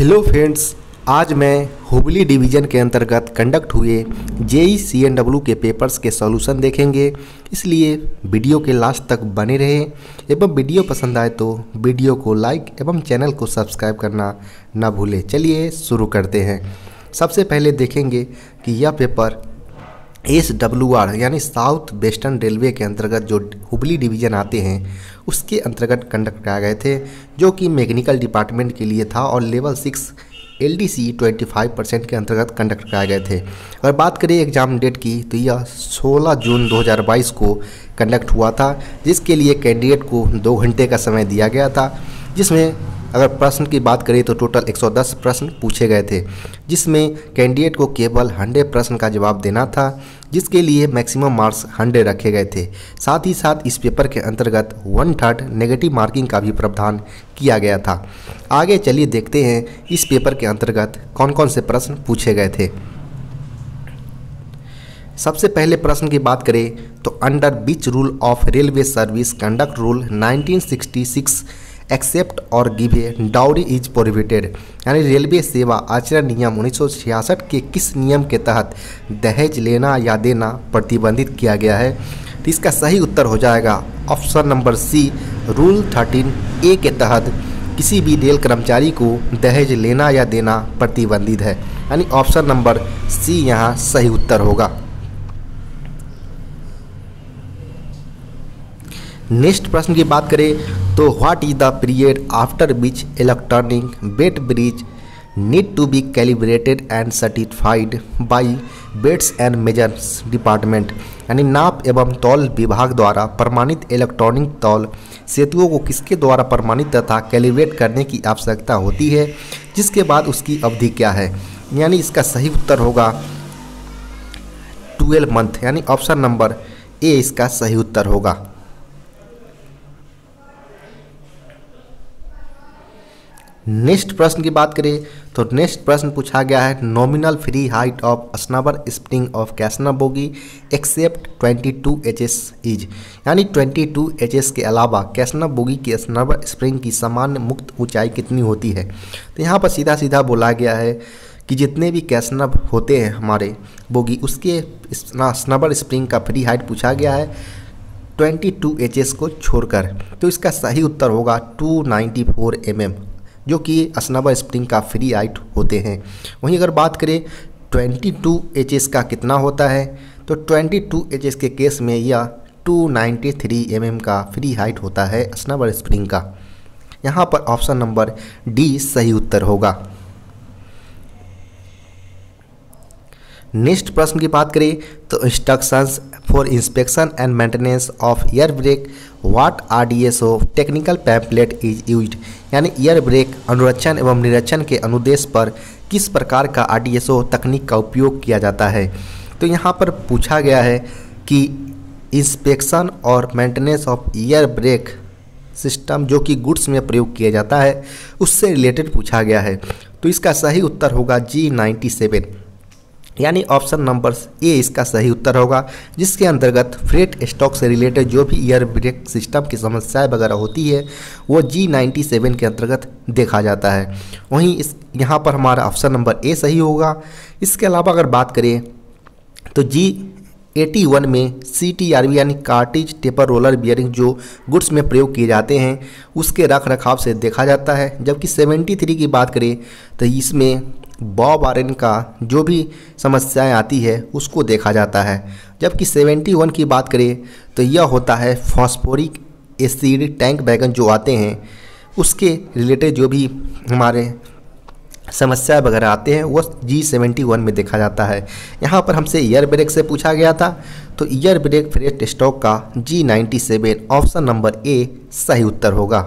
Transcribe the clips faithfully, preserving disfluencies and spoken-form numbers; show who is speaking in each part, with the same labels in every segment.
Speaker 1: Hello friends, आज मैं Hubli division के अंतर्गत कंडक्ट हुए जेई सी एन डब्ल्यू के पेपर्स के सॉल्यूशन देखेंगे। इसलिए वीडियो के लास्ट तक बने रहें एवं वीडियो पसंद आए तो वीडियो को लाइक एवं चैनल को सब्सक्राइब करना ना भूलें। चलिए शुरू करते हैं। सबसे पहले देखेंगे कि यह पेपर एस डब्ल्यू आर यानी साउथ वेस्टर्न रेलवे के अंतर्गत जो हुबली डिवीज़न आते हैं उसके अंतर्गत कंडक्ट कराए गए थे, जो कि मैकेनिकल डिपार्टमेंट के लिए था और level six L D C पच्चीस परसेंट के अंतर्गत कंडक्ट कराए गए थे। अगर बात करें एग्ज़ाम डेट की तो यह सोलह जून दो हज़ार बाईस को कंडक्ट हुआ था, जिसके लिए कैंडिडेट को दो घंटे का समय दिया गया था। जिसमें अगर प्रश्न की बात करें तो टोटल एक सौ दस प्रश्न पूछे गए थे, जिसमें कैंडिडेट को केवल सौ प्रश्न का जवाब देना था, जिसके लिए मैक्सिमम मार्क्स सौ रखे गए थे। साथ ही साथ इस पेपर के अंतर्गत वन थर्ड नेगेटिव मार्किंग का भी प्रावधान किया गया था। आगे चलिए देखते हैं इस पेपर के अंतर्गत कौन कौन से प्रश्न पूछे गए थे। सबसे पहले प्रश्न की बात करें तो under which rule of railway service conduct rule nineteen sixty six accept or give a dowry is prohibited, यानी रेलवे सेवा आचरण नियम उन्नीस सौ छियासठ के किस नियम के तहत दहेज लेना या देना प्रतिबंधित किया गया है। तो इसका सही उत्तर हो जाएगा option number C, rule thirteen A के तहत किसी भी रेल कर्मचारी को दहेज लेना या देना प्रतिबंधित है, यानी ऑप्शन नंबर सी यहाँ सही उत्तर होगा। नेक्स्ट प्रश्न की बात करें तो what is the period after which electronic weigh bridge need to be calibrated and certified by weights and measures department, यानी नाप एवं तौल विभाग द्वारा प्रमाणित इलेक्ट्रॉनिक तौल सेतुओं को किसके द्वारा प्रमाणित तथा कैलिब्रेट करने की आवश्यकता होती है, जिसके बाद उसकी अवधि क्या है। यानी इसका सही उत्तर होगा ट्वेल्व मंथ, यानी ऑप्शन नंबर ए इसका सही उत्तर होगा। नेक्स्ट प्रश्न की बात करें तो नेक्स्ट प्रश्न पूछा गया है nominal free height of snubber spring of कैसना bogie except बाईस एच एस इज, यानी बाईस एच एस के अलावा कैसना बोगी की स्नबर स्प्रिंग की सामान्य मुक्त ऊंचाई कितनी होती है। तो यहाँ पर सीधा सीधा बोला गया है कि जितने भी कैसनब होते हैं हमारे बोगी उसके स्नबर स्प्रिंग का फ्री हाइट पूछा गया है बाईस एच एस को छोड़कर। तो इसका सही उत्तर होगा दो सौ चौरानवे एम एम, जो कि स्नबर स्प्रिंग का फ्री हाइट होते हैं। वहीं अगर बात करें बाईस एच एस का कितना होता है तो बाईस एच एस के केस में यह दो सौ तिरानवे एम एम का फ्री हाइट होता है स्नबर स्प्रिंग का। यहाँ पर ऑप्शन नंबर डी सही उत्तर होगा। नेक्स्ट प्रश्न की बात करें तो instructions for inspection and maintenance of air brake what R D S O technical pamphlet is used, यानी एयर ब्रेक अनुरक्षण एवं निरीक्षण के अनुदेश पर किस प्रकार का आर डी एस ओ तकनीक का उपयोग किया जाता है। तो यहाँ पर पूछा गया है कि इंस्पेक्शन और maintenance of air brake system जो कि गुड्स में प्रयोग किया जाता है उससे रिलेटेड पूछा गया है। तो इसका सही उत्तर होगा जी नाइन्टी सेवन, यानी ऑप्शन नंबर ए इसका सही उत्तर होगा, जिसके अंतर्गत फ्रेट स्टॉक से रिलेटेड जो भी एयर ब्रेक सिस्टम की समस्याएं वगैरह होती है वो जी नाइन्टी सेवन के अंतर्गत देखा जाता है। वहीं इस यहाँ पर हमारा ऑप्शन नंबर ए सही होगा। इसके अलावा अगर बात करें तो जी एटी वन में सी टी आर बी यानी कार्टिज टेपर रोलर बियरिंग जो गुड्स में प्रयोग किए जाते हैं उसके रख रखाव से देखा जाता है। जबकि सेवेंटी थ्री की बात करें तो इसमें बॉब आयरन का जो भी समस्याएं आती है उसको देखा जाता है। जबकि इकहत्तर की बात करें तो यह होता है फॉस्फोरिक एसिड टैंक वैगन जो आते हैं उसके रिलेटेड जो भी हमारे समस्या वगैरह आते हैं वो जी सेवेंटी वन में देखा जाता है। यहाँ पर हमसे ईयर ब्रेक से पूछा गया था तो ईयर ब्रेक फ्रेट स्टॉक का G ninety seven option number A सही उत्तर होगा।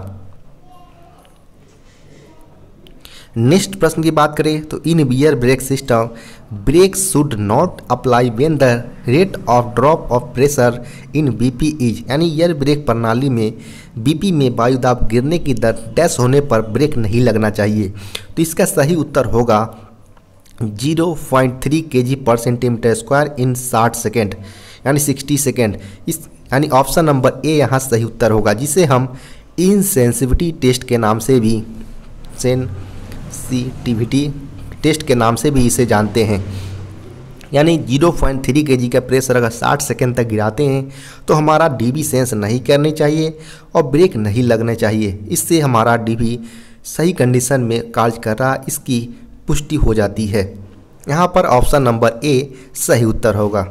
Speaker 1: नेक्स्ट प्रश्न की बात करें तो in air brake system brake should not apply when the rate of drop of pressure in BP is, यानी ईयर ब्रेक प्रणाली में बीपी में वायु दाब गिरने की दर डैश होने पर ब्रेक नहीं लगना चाहिए। तो इसका सही उत्तर होगा जीरो पॉइंट थ्री के जी पर सेंटीमीटर स्क्वायर इन साठ सेकेंड, यानी सिक्सटी सेकेंड। इस यानी ऑप्शन नंबर ए यहाँ सही उत्तर होगा, जिसे हम इनसेंसिटिविटी टेस्ट के नाम से भी सेन सेंसिटिविटी टेस्ट के नाम से भी इसे जानते हैं। यानी ज़ीरो पॉइंट थ्री केजी का प्रेशर अगर साठ सेकंड तक गिराते हैं तो हमारा डीबी सेंस नहीं करनी चाहिए और ब्रेक नहीं लगने चाहिए। इससे हमारा डीबी सही कंडीशन में कार्य कर रहा, इसकी पुष्टि हो जाती है। यहाँ पर ऑप्शन नंबर ए सही उत्तर होगा।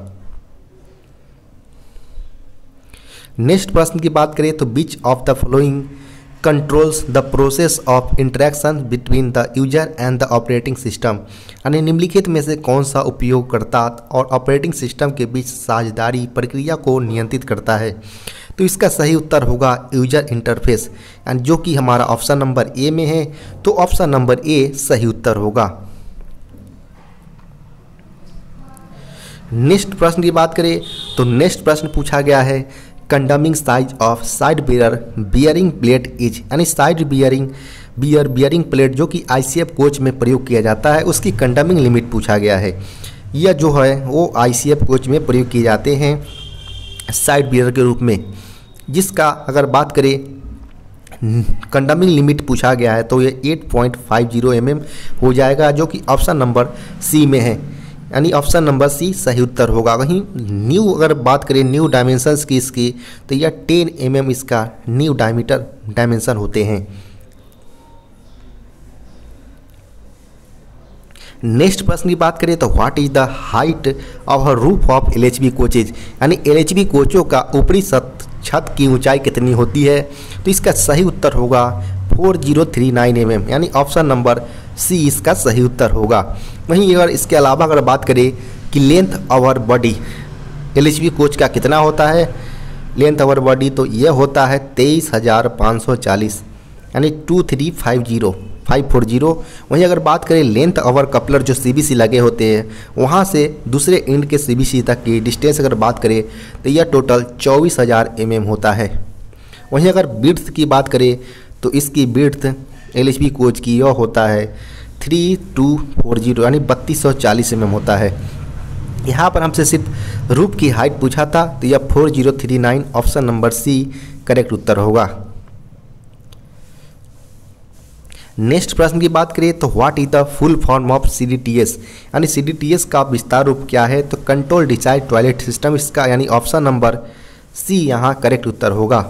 Speaker 1: नेक्स्ट प्रश्न की बात करें तो which of the following controls the process of interaction between the user and the operating system. यानी निम्नलिखित में से कौन सा उपयोगकर्ता और ऑपरेटिंग सिस्टम के बीच साझेदारी प्रक्रिया को नियंत्रित करता है। तो इसका सही उत्तर होगा यूजर इंटरफेस, एंड जो कि हमारा ऑप्शन नंबर ए में है। तो ऑप्शन नंबर ए सही उत्तर होगा। नेक्स्ट प्रश्न की बात करें तो नेक्स्ट प्रश्न पूछा गया है condemning size of side bear bearing plate is. यानी side bearing bear bearing plate जो कि आईसीएफ कोच में प्रयोग किया जाता है, उसकी कंडमिंग लिमिट पूछा गया है। यह जो है वो आईसीएफ कोच में प्रयोग किए जाते हैं साइड बियर के रूप में, जिसका अगर बात करें कंडमिंग लिमिट पूछा गया है तो ये eight point five zero M M हो जाएगा, जो कि ऑप्शन नंबर सी में है। यानी ऑप्शन नंबर सी सही उत्तर होगा। वहीं न्यू अगर बात करें न्यू डायमेंशंस की इसकी तो यह टेन एम एम इसका न्यू डायमीटर डायमेंशन होते हैं। नेक्स्ट प्रश्न की बात करें तो what is the height of roof of LHB coaches. यानी एलएचबी कोचों का ऊपरी छत की ऊंचाई कितनी होती है। तो इसका सही उत्तर होगा four zero three nine M M, यानी ऑप्शन नंबर सी इसका सही उत्तर होगा। वहीं अगर इसके अलावा अगर बात करें कि length over body LHB coach का कितना होता है, लेंथ आवर बॉडी तो यह होता है तेईस हज़ार पाँच सौ चालीस, यानी two three five zero five four zero. वहीं अगर बात करें लेंथ आवर कपलर जो सीबीसी लगे होते हैं वहाँ से दूसरे एंड के सीबीसी तक की डिस्टेंस अगर बात करें तो यह टोटल चौबीस हज़ार एम एम होता है। वहीं अगर बिड्थ की बात करें तो इसकी बिड्थ एलएचबी कोच की यह होता है थ्री टू फोर ज़ीरो, यानी बत्तीस सौ चालीस एम एम होता है। यहाँ पर हमसे सिर्फ रूफ की हाइट पूछा था तो यह four zero three nine option number C correct उत्तर होगा। नेक्स्ट प्रश्न की बात करें तो what is the full form of CDTS. यानी सीडीटीएस का विस्तार रूप क्या है। तो कंट्रोल डिसाइड टॉयलेट सिस्टम इसका, यानी ऑप्शन नंबर सी यहाँ करेक्ट उत्तर होगा।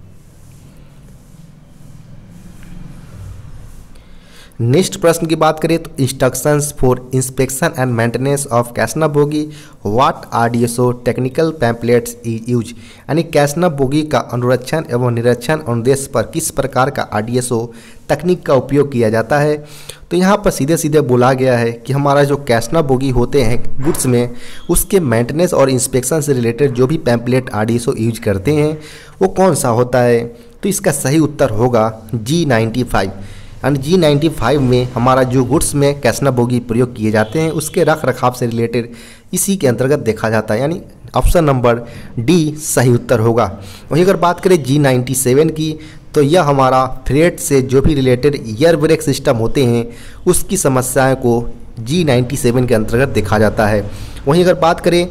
Speaker 1: नेक्स्ट प्रश्न की बात करें तो instructions for inspection and maintenance of कैसना bogie what RDSO technical pamphlets is use. यानी कैसना बोगी का अनुरक्षण एवं निरीक्षण अनुदेश पर किस प्रकार का आरडीएसओ तकनीक का उपयोग किया जाता है। तो यहाँ पर सीधे सीधे बोला गया है कि हमारा जो कैसना बोगी होते हैं गुड्स में, उसके मेंटेनेंस और इंस्पेक्शन से रिलेटेड जो भी पैम्पलेट आरडीएसओ यूज करते हैं वो कौन सा होता है। तो इसका सही उत्तर होगा G ninety five. And G ninety five में हमारा जो गुड्स में कैसना बोगी प्रयोग किए जाते हैं उसके रख रखाव से रिलेटेड इसी के अंतर्गत देखा जाता है, यानी ऑप्शन नंबर डी सही उत्तर होगा। वहीं अगर बात करें जी नाइन्टी सेवन की तो यह हमारा फ्रेट से जो भी रिलेटेड एयर ब्रेक सिस्टम होते हैं उसकी समस्याओं को जी नाइन्टी सेवन के अंतर्गत देखा जाता है। वहीं अगर बात करें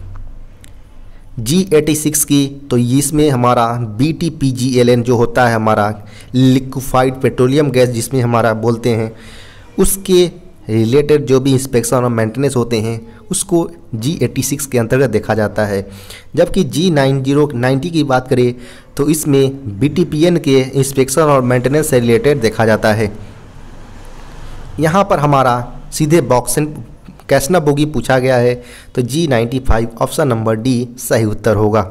Speaker 1: जी एटी सिक्स की तो इसमें हमारा B T P G L N जो होता है हमारा लिक्विफाइड पेट्रोलियम गैस जिसमें हमारा बोलते हैं, उसके रिलेटेड जो भी इंस्पेक्शन और मेंटेनेंस होते हैं उसको जी एटी सिक्स के अंतर्गत देखा जाता है। जबकि जी नाइन ज़ीरो नाइन्टी की बात करें तो इसमें बी टी पी एन के इंस्पेक्शन और मेंटेनेंस से रिलेटेड देखा जाता है। यहाँ पर हमारा सीधे बॉक्सन कैसना बोगी पूछा गया है तो G ninety five option number D सही उत्तर होगा।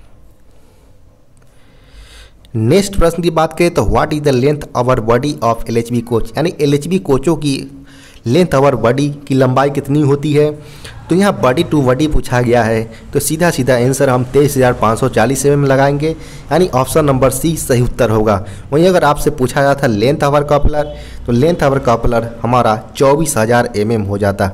Speaker 1: नेक्स्ट प्रश्न की बात करें तो what is the length over body of LHB coach. यानी एलएचबी कोचों की लेंथ आवर बॉडी की लंबाई कितनी होती है। तो यहाँ बॉडी टू बॉडी पूछा गया है तो सीधा सीधा आंसर हम तेईस हज़ार पाँच सौ चालीस एम एम लगाएंगे, यानी ऑप्शन नंबर सी सही उत्तर होगा। वहीं अगर आपसे पूछा जाता लेंथ आवर कपलर तो लेंथ आवर कपलर हमारा चौबीस हज़ार एम एम हो जाता।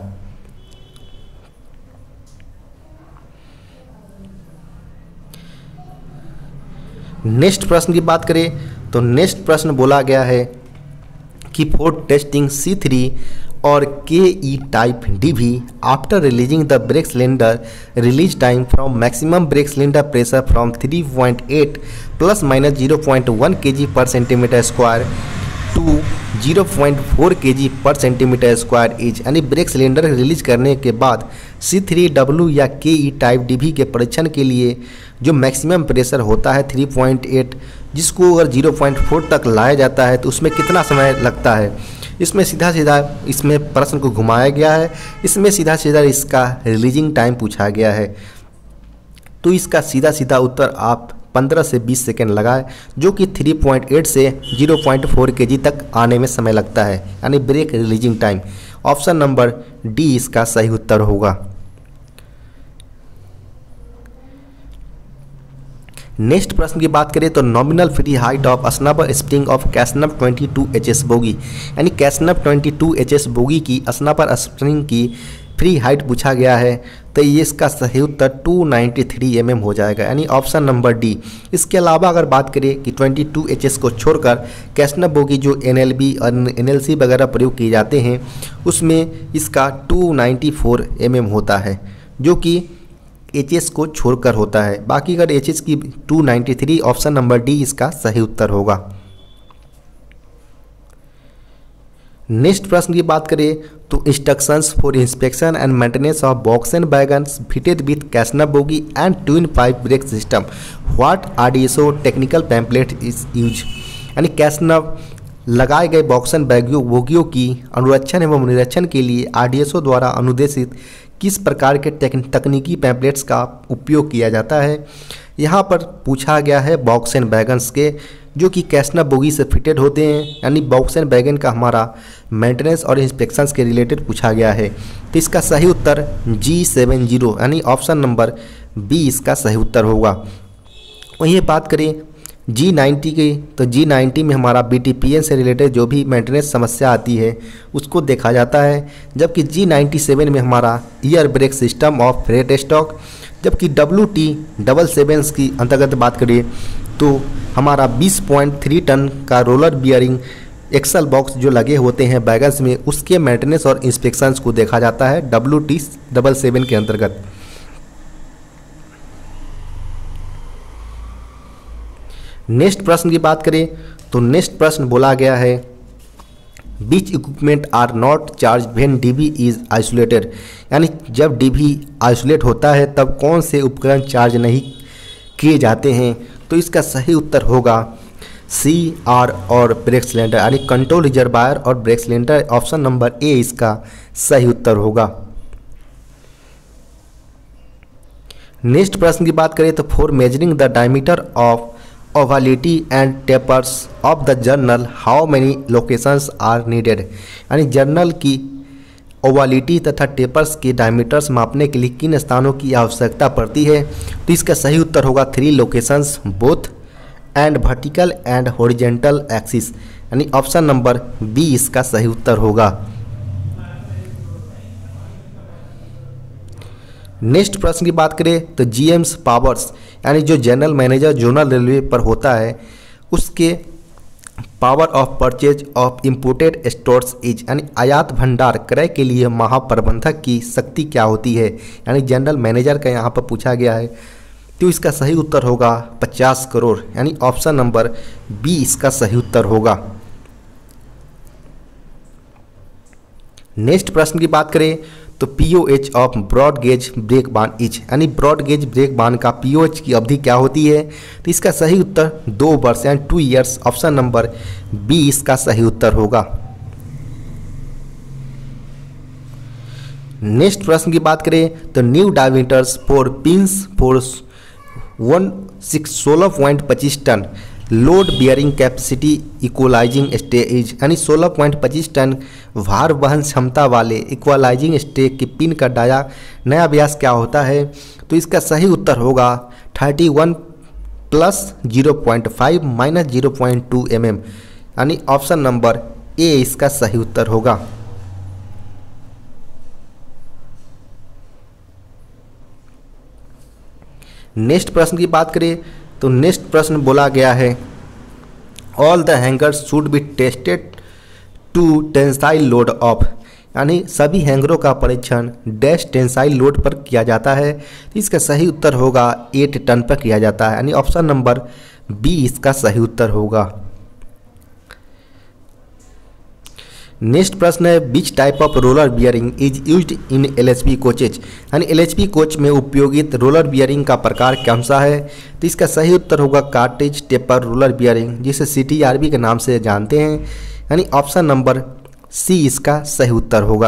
Speaker 1: नेक्स्ट प्रश्न की बात करें तो नेक्स्ट प्रश्न बोला गया है कि फॉर टेस्टिंग सी थ्री और K E type D V after releasing the brake cylinder release time from maximum brake cylinder pressure from three point eight plus minus zero point one K G per centimetre square to zero point four KG per centimetre square is, यानी brake cylinder release करने के बाद सी three W या के E type DV के परीक्षण के लिए जो मैक्सिमम प्रेशर होता है थ्री पॉइंट एट, जिसको अगर ज़ीरो पॉइंट फोर तक लाया जाता है तो उसमें कितना समय लगता है। इसमें सीधा सीधा इसमें प्रश्न को घुमाया गया है, इसमें सीधा सीधा इसका रिलीजिंग टाइम पूछा गया है। तो इसका सीधा सीधा उत्तर आप पंद्रह से बीस सेकेंड लगाए, जो कि थ्री पॉइंट एट से ज़ीरो पॉइंट फोर केजी तक आने में समय लगता है, यानी brake releasing time. Option number D इसका सही उत्तर होगा। नेक्स्ट प्रश्न की बात करें तो nominal free height of snub spring of casnub twenty two H S bogie, यानी casnub twenty two H S bogie की स्नब स्प्रिंग की फ्री हाइट पूछा गया है, तो ये इसका सही उत्तर two ninety three M M हो जाएगा, यानी ऑप्शन नंबर डी। इसके अलावा अगर बात करें कि ट्वेंटी टू एच एस को छोड़कर कैसनब बोगी जो एन एल बी और एन एल सी वगैरह प्रयोग किए जाते हैं उसमें इसका two ninety four M M होता है, जो कि एच एस को छोड़कर होता है। बाकी अगर एच एस की two ninety three, option number D इसका सही उत्तर होगा। नेक्स्ट प्रश्न की बात करें तो instructions for inspection and maintenance of box and wagons fitted with casnub bogie and twin pipe brake system, what R D S O technical pamphlet is use, यानी कैसनब लगाए गए बॉक्स एंड बोगियों की अनुरक्षण एवं निरीक्षण के लिए आर डी एस ओ द्वारा अनुदेशित किस प्रकार के तकनीकी पैम्पलेट्स का उपयोग किया जाता है। यहाँ पर पूछा गया है बॉक्स एंड वैगन्स के, जो कि कैसनब बोगी से फिटेड होते हैं, यानी बॉक्स एंड वैगन का हमारा मेंटेनेंस और इंस्पेक्शंस के रिलेटेड पूछा गया है। तो इसका सही उत्तर जी सेवन जीरो, यानी ऑप्शन नंबर बी इसका सही उत्तर होगा। वहीं बात करें जी नाइन्टी की, तो जी नाइन्टी में हमारा बी टी पी एन से रिलेटेड जो भी मेंटेनेंस समस्या आती है उसको देखा जाता है, जबकि जी नाइन्टी सेवन में हमारा air brake system of freight stock, जबकि डब्ल्यू टी डबल सेवन की अंतर्गत बात करें तो हमारा बीस पॉइंट थ्री टन का रोलर बियरिंग एक्सल बॉक्स जो लगे होते हैं बैगन्स में, उसके मेंटेनेंस और इंस्पेक्शंस को देखा जाता है डब्ल्यू टी डबल सेवन के अंतर्गत। नेक्स्ट प्रश्न की बात करें तो नेक्स्ट प्रश्न बोला गया है which equipment are not charge when DB is isolated, यानी जब डीबी आइसोलेट होता है तब कौन से उपकरण चार्ज नहीं किए जाते हैं। तो इसका सही उत्तर होगा सी आर और ब्रेक सिलेंडर, यानी कंट्रोल रिजर्वायर और brake cylinder. Option number A इसका सही उत्तर होगा। नेक्स्ट प्रश्न की बात करें तो for measuring the diameter of ovality and tapers of the journal how many locations are needed, यानी जर्नल की ओवालिटी तथा टेपर्स के डायमीटर्स मापने के लिए किन स्थानों की आवश्यकता पड़ती है। तो इसका सही उत्तर होगा three locations both and vertical and horizontal axis, यानी ऑप्शन नंबर बी इसका सही उत्तर होगा। नेक्स्ट प्रश्न की बात करें तो जीएम्स पावर्स, यानी जो जनरल मैनेजर जोनल रेलवे पर होता है उसके power of purchase of imported stores is, यानी आयात भंडार क्रय के लिए महाप्रबंधक की शक्ति क्या होती है, यानी जनरल मैनेजर का यहाँ पर पूछा गया है। तो इसका सही उत्तर होगा पचास करोड़, यानी ऑप्शन नंबर बी इसका सही उत्तर होगा। नेक्स्ट प्रश्न की बात करें तो POH of broad gauge brake beam each, यानी ब्रॉड गेज ब्रेक बान का पीओएच की अवधि क्या होती है। तो इसका सही उत्तर दो वर्ष यानी two years, option number B इसका सही उत्तर होगा। नेक्स्ट प्रश्न की बात करें तो new diameters for pins for one six सोलह पॉइंट पच्चीस ton load bearing capacity equalising stage, यानी सोलह पॉइंट पच्चीस टन भार वहन क्षमता वाले इक्वलाइजिंग स्टेज के पिन का डाया नया व्यास क्या होता है। तो इसका सही उत्तर होगा thirty one plus zero point five minus zero point two M M, यानी ऑप्शन नंबर ए इसका सही उत्तर होगा। नेक्स्ट प्रश्न की बात करें तो नेक्स्ट प्रश्न बोला गया है all the hangers should be tested to tensile load of, यानी सभी हैंगरों का परीक्षण डैश टेंसाइल लोड पर किया जाता है। तो इसका सही उत्तर होगा एट टन पर किया जाता है, यानी ऑप्शन नंबर बी इसका सही उत्तर होगा। नेक्स्ट प्रश्न है which type of roller bearing is used in LHB coaches, यानी एलएचबी कोच में उपयोगित रोलर बियरिंग का प्रकार कौन सा है। तो इसका सही उत्तर होगा कार्ट्रिज टेपर रोलर बियरिंग, जिसे सीटीआरबी के नाम से जानते हैं, यानी ऑप्शन नंबर सी इसका सही उत्तर होगा।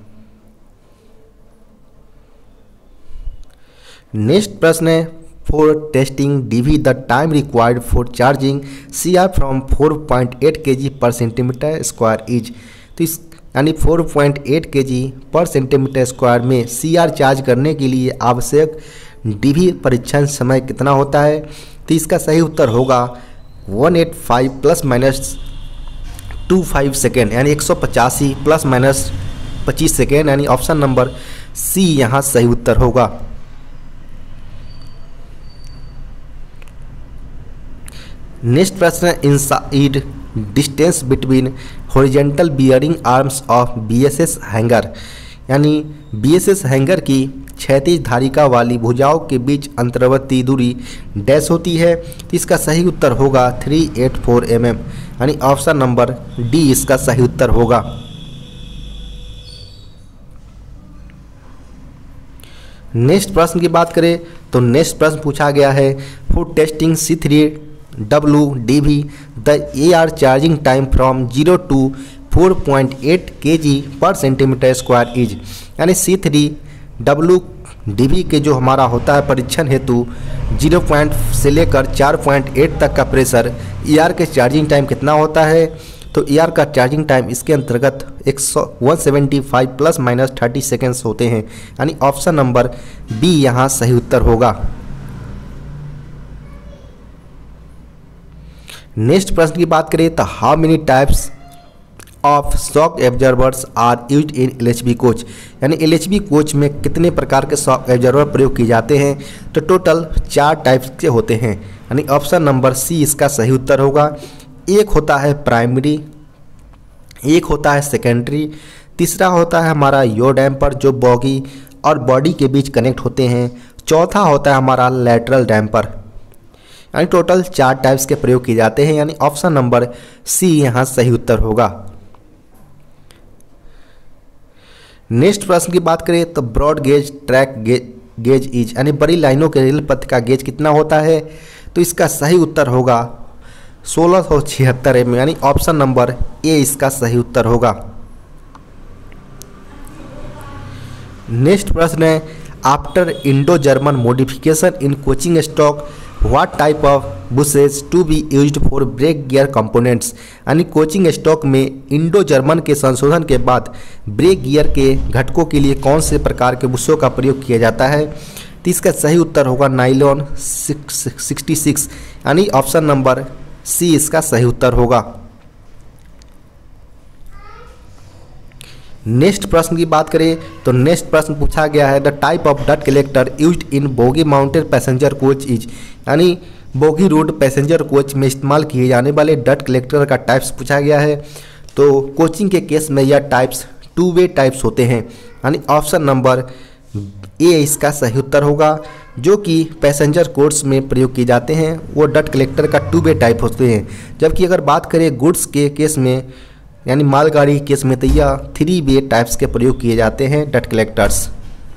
Speaker 1: नेक्स्ट प्रश्न है for testing DV the time required for charging CR from four point eight KG per centimetre square is. तो इस यानी four point eight KG per centimetre square में सीआर चार्ज करने के लिए आवश्यक डीवी परीक्षण समय कितना होता है। तो इसका सही उत्तर होगा one eight five plus minus two five second, यानी एक सौ पचासी प्लस माइनस पच्चीस सेकेंड, यानी ऑप्शन नंबर सी यहाँ सही उत्तर होगा। नेक्स्ट प्रश्न है inside distance between horizontal bearing arms of BSS hanger, यानी बीएसएस हैंगर की क्षैतिज धारिका वाली भुजाओं के बीच अंतर्वर्ती दूरी डैश होती है। तो इसका सही उत्तर होगा three eight four M M, यानी ऑप्शन नंबर डी इसका सही उत्तर होगा। नेक्स्ट प्रश्न की बात करें तो नेक्स्ट प्रश्न पूछा गया है for testing C three W D V the A R charging time from zero to four point eight K G per centimetre square is, यानी C three W D V के जो हमारा होता है परीक्षण हेतु जीरो पॉइंट से लेकर चार पॉइंट एट तक का प्रेशर ए आर के चार्जिंग टाइम कितना होता है। तो ए आर का चार्जिंग टाइम इसके अंतर्गत एक सौ one seventy five plus minus thirty seconds होते हैं, यानी ऑप्शन नंबर बी यहाँ सही उत्तर होगा। नेक्स्ट प्रश्न की बात करें तो how many types of shock absorbers are used in LHB coach, यानी एलएचबी कोच में कितने प्रकार के शॉक एब्जॉर्बर प्रयोग किए जाते हैं। तो टोटल चार टाइप्स के होते हैं, यानी ऑप्शन नंबर सी इसका सही उत्तर होगा। एक होता है प्राइमरी, एक होता है सेकेंडरी, तीसरा होता है हमारा यो डैम्पर जो बॉगी और बॉडी के बीच कनेक्ट होते हैं, चौथा होता है हमारा लैटरल डैम्पर, यानी टोटल चार टाइप्स के प्रयोग किए जाते हैं, यानी ऑप्शन नंबर सी यहाँ सही उत्तर होगा। नेक्स्ट प्रश्न की बात करें तो broad gauge track gauge gauge is, यानी बड़ी लाइनों के रेल पथ का गेज कितना होता है। तो इसका सही उत्तर होगा सोलह सौ छिहत्तर एम, यानी ऑप्शन नंबर ए इसका सही उत्तर होगा। नेक्स्ट प्रश्न है after Indo German modification in coaching stock what type of bushes to be used for brake gear components, यानी कोचिंग स्टॉक में इंडो जर्मन के संशोधन के बाद ब्रेक गियर के घटकों के लिए कौन से प्रकार के बुशों का प्रयोग किया जाता है। तो इसका सही उत्तर होगा नाइलॉन सिक्सटी सिक्स, यानी ऑप्शन नंबर सी इसका सही उत्तर होगा। नेक्स्ट प्रश्न की बात करें तो नेक्स्ट प्रश्न पूछा गया है द टाइप ऑफ डट collector used in bogie mounted passenger coach is, यानी बोगी रोड पैसेंजर कोच में इस्तेमाल किए जाने वाले डट कलेक्टर का टाइप्स पूछा गया है। तो कोचिंग के केस में यह टाइप्स टू वे टाइप्स होते हैं, यानी ऑप्शन नंबर ए इसका सही उत्तर होगा। जो कि पैसेंजर कोच में प्रयोग किए जाते हैं वो डट कलेक्टर का टू वे टाइप होते हैं, जबकि अगर बात करें गुड्स के केस में यानी मालगाड़ी केस में तो यह थ्री वे टाइप्स के प्रयोग किए जाते हैं डट कलेक्टर्स।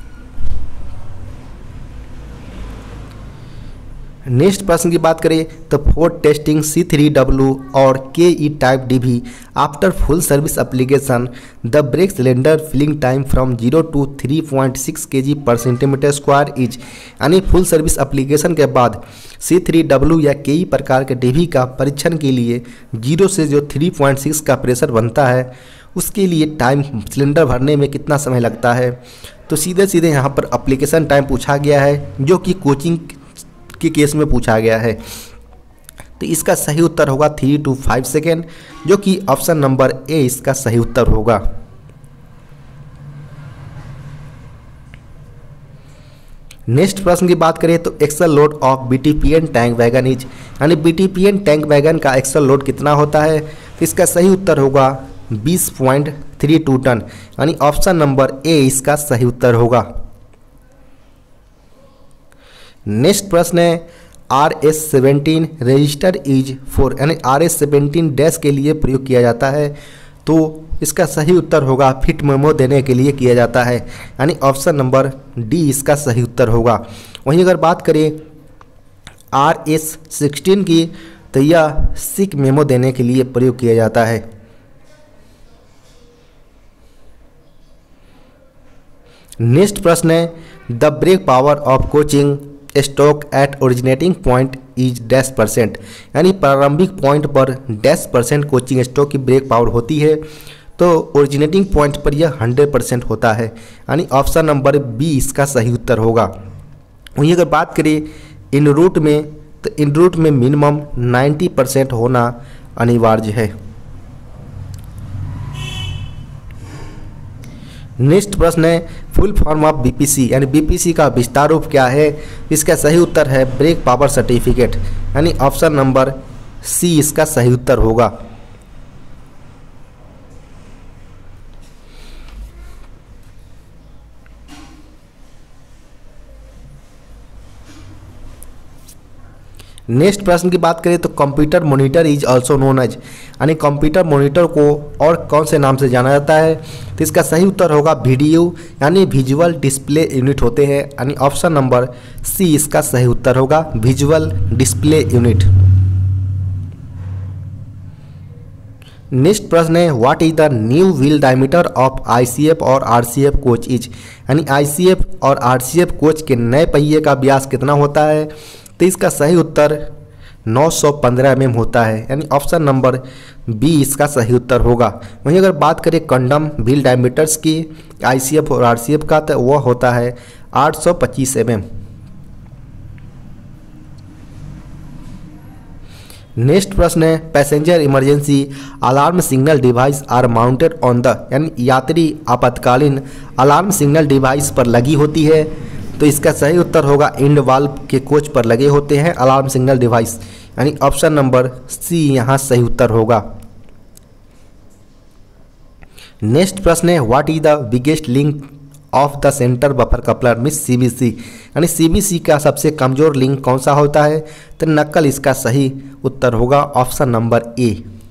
Speaker 1: नेक्स्ट प्रश्न की बात करें तो for testing C three W और K E type D V after full service application the brake cylinder filling time from zero to three point six K G per centimetre square is, यानी full service application के बाद सी three W या के ई प्रकार के D we का परीक्षण के लिए जीरो से जो थ्री पॉइंट सिक्स का प्रेशर बनता है उसके लिए टाइम सिलेंडर भरने में कितना समय लगता है। तो सीधे सीधे यहाँ पर एप्लीकेशन टाइम पूछा गया है जो कि कोचिंग के केस में पूछा गया है। तो इसका सही उत्तर होगा थ्री टू फाइव सेकेंड, जो कि ऑप्शन नंबर ए इसका सही उत्तर होगा। नेक्स्ट प्रश्न की बात करें तो axle load of BTPN tank wagon is, यानी बीटीपीएन टैंक वैगन का एक्सल लोड कितना होता है। तो इसका सही उत्तर होगा बीस पॉइंट थ्री टू टन, यानी ऑप्शन नंबर ए इसका सही उत्तर होगा। नेक्स्ट प्रश्न है R S seventeen register is for, यानी आर एस सेवेंटीन डैश के लिए प्रयोग किया जाता है। तो इसका सही उत्तर होगा फिट मेमो देने के लिए किया जाता है, यानी ऑप्शन नंबर डी इसका सही उत्तर होगा। वहीं अगर बात करें आर एस सिक्सटीन की, तो यह सिक मेमो देने के लिए प्रयोग किया जाता है। नेक्स्ट प्रश्न है the brake power of coaching stock at originating point is dash percent, यानी प्रारंभिक पॉइंट पर डैश परसेंट कोचिंग स्टॉक की ब्रेक पावर होती है, तो ओरिजिनेटिंग पॉइंट पर यह हंड्रेड परसेंट होता है, यानी ऑप्शन नंबर बी इसका सही उत्तर होगा। वहीं अगर बात करें इन रूट में, तो इन रूट में मिनिमम नाइन्टी परसेंट होना अनिवार्य है। नेक्स्ट प्रश्न है फुल फॉर्म ऑफ बीपीसी, यानी बीपीसी का विस्तार रूप क्या है? इसका सही उत्तर है ब्रेक पावर सर्टिफिकेट, यानी ऑप्शन नंबर सी इसका सही उत्तर होगा। नेक्स्ट प्रश्न की बात करें तो computer monitor is also known as, यानी कंप्यूटर मॉनिटर को और कौन से नाम से जाना जाता है? तो इसका सही उत्तर होगा वीडियो, यानी विजुअल डिस्प्ले यूनिट होते हैं, यानी ऑप्शन नंबर सी इसका सही उत्तर होगा विजुअल डिस्प्ले यूनिट। नेक्स्ट प्रश्न है what is the new wheel diameter of ICF और आरसीएफ कोच इज, यानी आईसीएफ और आरसीएफ कोच के नए पहिए का व्यास कितना होता है? तो इसका सही उत्तर नौ सौ पंद्रह एम एम होता है, यानी ऑप्शन नंबर बी इसका सही उत्तर होगा। वहीं अगर बात करें कंडम व्हील डायमीटर्स की आईसीएफ और आरसीएफ का, तो वह होता है आठ सौ पच्चीस एम एम। नेक्स्ट प्रश्न है passenger emergency alarm signal device are mounted on the, यानी यात्री आपातकालीन अलार्म सिग्नल डिवाइस पर लगी होती है, तो इसका सही उत्तर होगा इंड वाल्व के कोच पर लगे होते हैं अलार्म सिग्नल डिवाइस, यानी ऑप्शन नंबर सी यहाँ सही उत्तर होगा। नेक्स्ट प्रश्न है what is the biggest link of the centre buffer coupler miss CBC, यानी सीबीसी का सबसे कमजोर लिंक कौन सा होता है? तो नक्कल इसका सही उत्तर होगा ऑप्शन नंबर ए।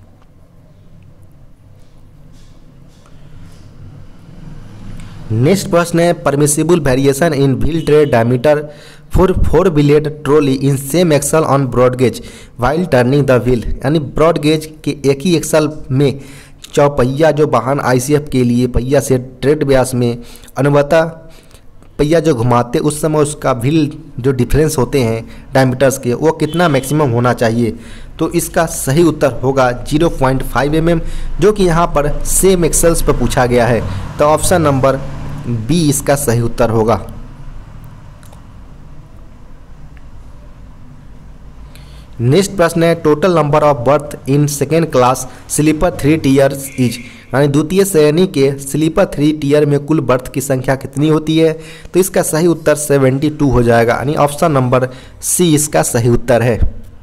Speaker 1: नेक्स्ट प्रश्न है permissible variation in wheel tread diameter for four wheeled trolley in same axle on broad gauge while turning the wheel, यानी ब्रॉड गेज के एक ही एक्सल में चौपहिया जो वाहन आईसीएफ के लिए पहिया से ट्रेड व्यास में अनुवता पहिया जो घुमाते उस समय उसका व्हील जो डिफरेंस होते हैं डायमीटर्स के, वो कितना मैक्सिमम होना चाहिए? तो इसका सही उत्तर होगा zero point five M M, जो कि यहाँ पर सेम एक्सल्स पर पूछा गया है, तो ऑप्शन नंबर बी इसका सही उत्तर होगा। नेक्स्ट प्रश्न है total number of berth in second class sleeper three tiers is, यानी द्वितीय श्रेणी के स्लीपर थ्री टीयर में कुल बर्थ की संख्या कितनी होती है? तो इसका सही उत्तर सेवेंटी टू हो जाएगा, यानी ऑप्शन नंबर सी इसका सही उत्तर है।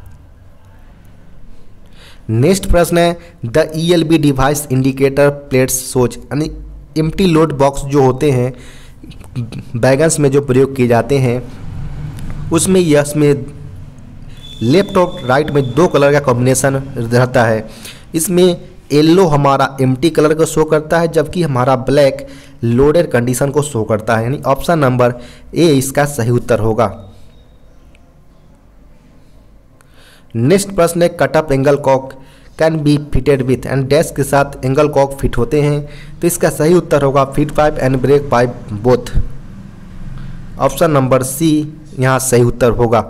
Speaker 1: नेक्स्ट प्रश्न है the ELB device indicator plates shows, यानी एम्प्टी लोड बॉक्स जो होते हैं बैगन्स में जो प्रयोग किए जाते हैं, उसमें यस में लेफ्ट और राइट में दो कलर का कॉम्बिनेशन रहता है। इसमें येलो हमारा एम्प्टी कलर को शो करता है, जबकि हमारा ब्लैक लोडेड कंडीशन को शो करता है, यानी ऑप्शन नंबर ए इसका सही उत्तर होगा। नेक्स्ट प्रश्न है cut off angle cock can be fitted with, and dash के साथ एंगल कॉक फिट होते हैं, तो इसका सही उत्तर होगा feed pipe and brake pipe both, option number C यहाँ सही उत्तर होगा।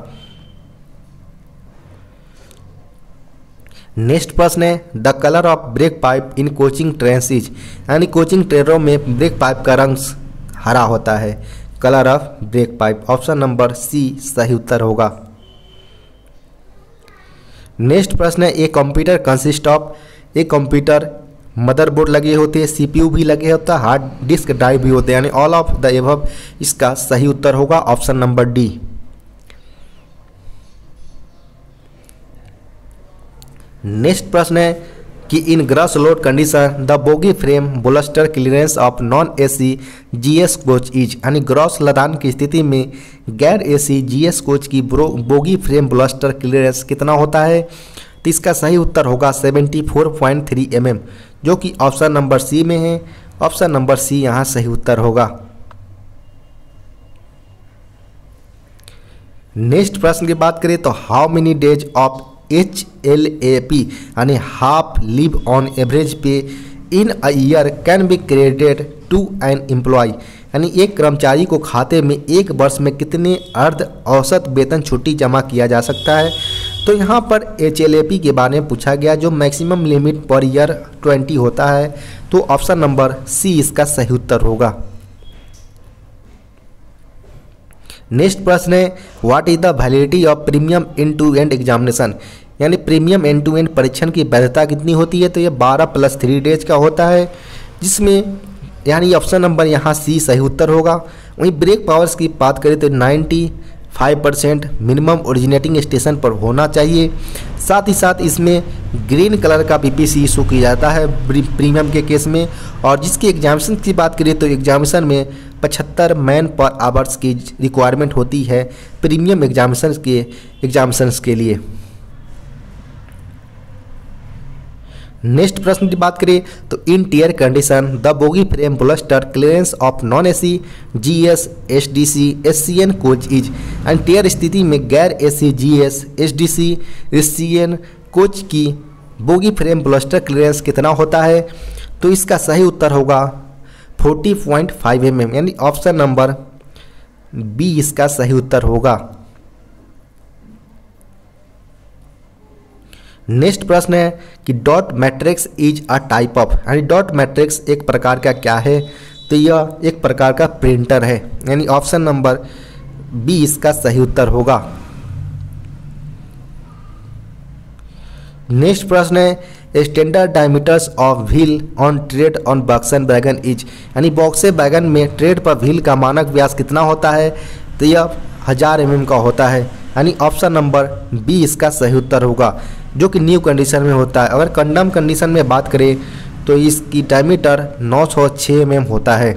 Speaker 1: नेक्स्ट प्रश्न है the colour of brake pipe in coaching trains is, यानी कोचिंग ट्रेनों में ब्रेक पाइप का रंग हरा होता है, colour of brake pipe, option number C सही उत्तर होगा। नेक्स्ट प्रश्न है ए कंप्यूटर कंसिस्ट ऑफ, एक कंप्यूटर मदरबोर्ड लगे होते हैं, सीपीयू भी लगे होता है, हार्ड डिस्क ड्राइव भी होते हैं, यानी ऑल ऑफ द एबव इसका सही उत्तर होगा ऑप्शन नंबर डी। नेक्स्ट प्रश्न है कि in gross load condition the bogie frame bolster clearance of non AC GS coach is, यानी ग्रॉस लदान की स्थिति में गैर एसी जीएस कोच की बोगी फ्रेम बोलस्टर क्लियरेंस कितना होता है? तो इसका सही उत्तर होगा seventy four point three M M, जो कि ऑप्शन नंबर सी में है। ऑप्शन नंबर सी यहाँ सही उत्तर होगा। नेक्स्ट प्रश्न की बात करें तो how many days of H L A P यानी half leave on average pay in a year can be credited to an employ यानी एक कर्मचारी को खाते में एक वर्ष में कितने अर्ध औसत वेतन छुट्टी जमा किया जा सकता है। तो यहाँ पर एच एल ए पी के बारे में पूछा गया, जो maximum limit per year twenty होता है। तो ऑप्शन नंबर सी इसका सही उत्तर होगा। नेक्स्ट प्रश्न है what is the validity of premium end to end examination यानी प्रीमियम एंड टू एंड परीक्षण की वैधता कितनी होती है। तो ये बारह प्लस थ्री डेज का होता है, जिसमें यानी ऑप्शन नंबर यहाँ सी सही उत्तर होगा। वहीं ब्रेक पावर्स की बात करें तो ninety five percent minimum originating station पर होना चाहिए। साथ ही साथ इसमें ग्रीन कलर का पीपीसी इशू किया जाता है प्रीमियम के केस में। और जिसकी एग्जामिनेशन की बात करें तो एग्जामिनेशन में पचहत्तर मैन पर आवर्स की रिक्वायरमेंट होती है प्रीमियम एग्जामिनेशन के एग्जामिनेशंस के लिए। नेक्स्ट प्रश्न की बात करें तो in tare condition the bogie frame bolster clearance of non AC GS SDC SCN coach is and tare स्थिति में गैर AC GS SDC SCN coach की बोगी फ्रेम ब्लस्टर क्लियरेंस कितना होता है। तो इसका सही उत्तर होगा चालीस पॉइंट फाइव एम एम यानी ऑप्शन नंबर बी इसका सही उत्तर होगा। नेक्स्ट प्रश्न है कि dot matrix is a type of यानी डॉट मैट्रिक्स एक प्रकार का क्या है। तो यह एक प्रकार का प्रिंटर है यानी ऑप्शन नंबर बी इसका सही उत्तर होगा। नेक्स्ट प्रश्न है standard diameters of wheel on tread on BOXN wagon is यानी बॉक्से वैगन में ट्रेड पर व्हील का मानक व्यास कितना होता है। तो यह हजार एम एम का होता है यानी ऑप्शन नंबर बी इसका सही उत्तर होगा, जो कि न्यू कंडीशन में होता है। अगर कंडम कंडीशन में बात करें तो इसकी डायमीटर नौ सौ छः एम एम होता है।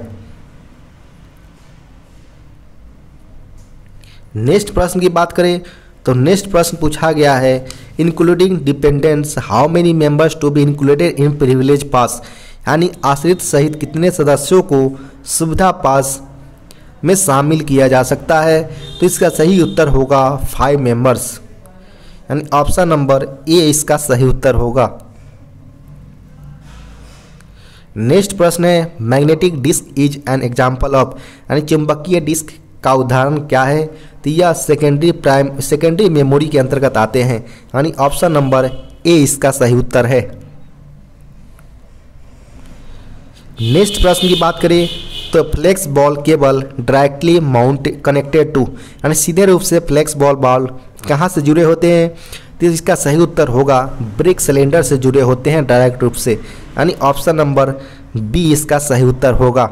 Speaker 1: नेक्स्ट प्रश्न की बात करें तो नेक्स्ट प्रश्न पूछा गया है including dependents how many members to be included in privilege pass यानी आश्रित सहित कितने सदस्यों को सुविधा पास में शामिल किया जा सकता है। तो इसका सही उत्तर होगा फाइव मेंबर्स यानी ऑप्शन नंबर ए इसका सही उत्तर होगा। नेक्स्ट प्रश्न है magnetic disk is an example of यानी चुंबकीय डिस्क का उदाहरण क्या है। तो यह सेकेंडरी प्राइम सेकेंडरी मेमोरी के अंतर्गत आते हैं यानी ऑप्शन नंबर ए इसका सही उत्तर है। नेक्स्ट प्रश्न की बात करें तो flex ball cable directly mount connected to यानी सीधे रूप से फ्लेक्स बॉल बॉल कहाँ से जुड़े होते हैं। तो इसका सही उत्तर होगा ब्रेक सिलेंडर से जुड़े होते हैं डायरेक्ट रूप से यानी ऑप्शन नंबर बी इसका सही उत्तर होगा।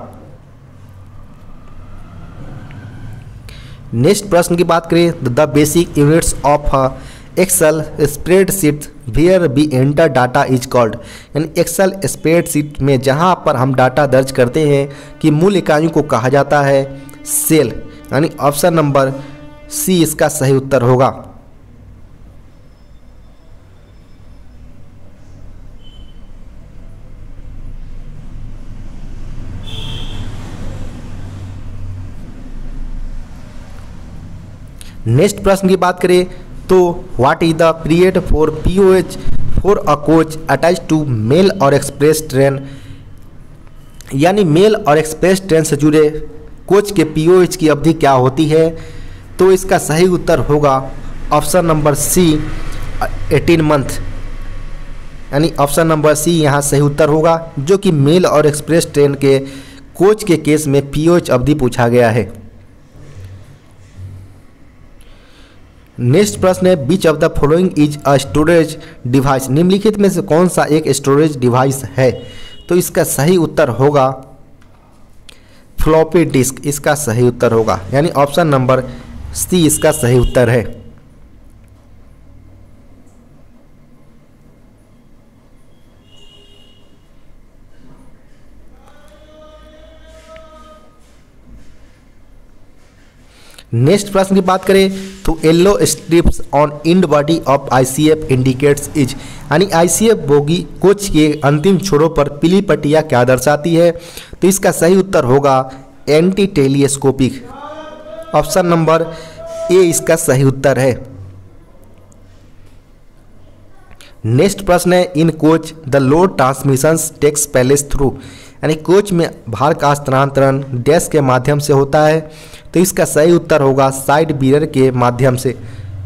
Speaker 1: नेक्स्ट प्रश्न की बात करें the basic units of Excel spreadsheet where we enter data is called यानी एक्सेल स्प्रेडशीट में जहां पर हम डाटा दर्ज करते हैं कि मूल इकाइयों को कहा जाता है सेल यानी ऑप्शन नंबर सी इसका सही उत्तर होगा। नेक्स्ट प्रश्न की बात करें तो what is the period for POH for a coach attach to mail और एक्सप्रेस ट्रेन यानी मेल और एक्सप्रेस ट्रेन से जुड़े कोच के पीओएच की अवधि क्या होती है। तो इसका सही उत्तर होगा option number C eighteen month यानी ऑप्शन नंबर सी यहाँ सही उत्तर होगा, जो कि मेल और एक्सप्रेस ट्रेन के कोच के केस में पीओएच अवधि पूछा गया है। नेक्स्ट प्रश्न है which of the following is a storage device निम्नलिखित में से कौन सा एक स्टोरेज डिवाइस है। तो इसका सही उत्तर होगा फ्लॉपी डिस्क इसका सही उत्तर होगा यानी ऑप्शन नंबर सी इसका सही उत्तर है। नेक्स्ट प्रश्न की बात करें तो yellow strips on end body of I C F indicates is, यानी I C F bogie coach के अंतिम छोरों पर पीली पट्टियाँ क्या दर्शाती है? तो इसका सही उत्तर होगा anti telescopic. Option number A इसका सही उत्तर है। नेक्स्ट प्रश्न है, in coach the load transmission takes place through, यानी कोच में भार का स्थानांतरण डैश के माध्यम से होता है। तो इसका सही उत्तर होगा साइड बीरर के माध्यम से।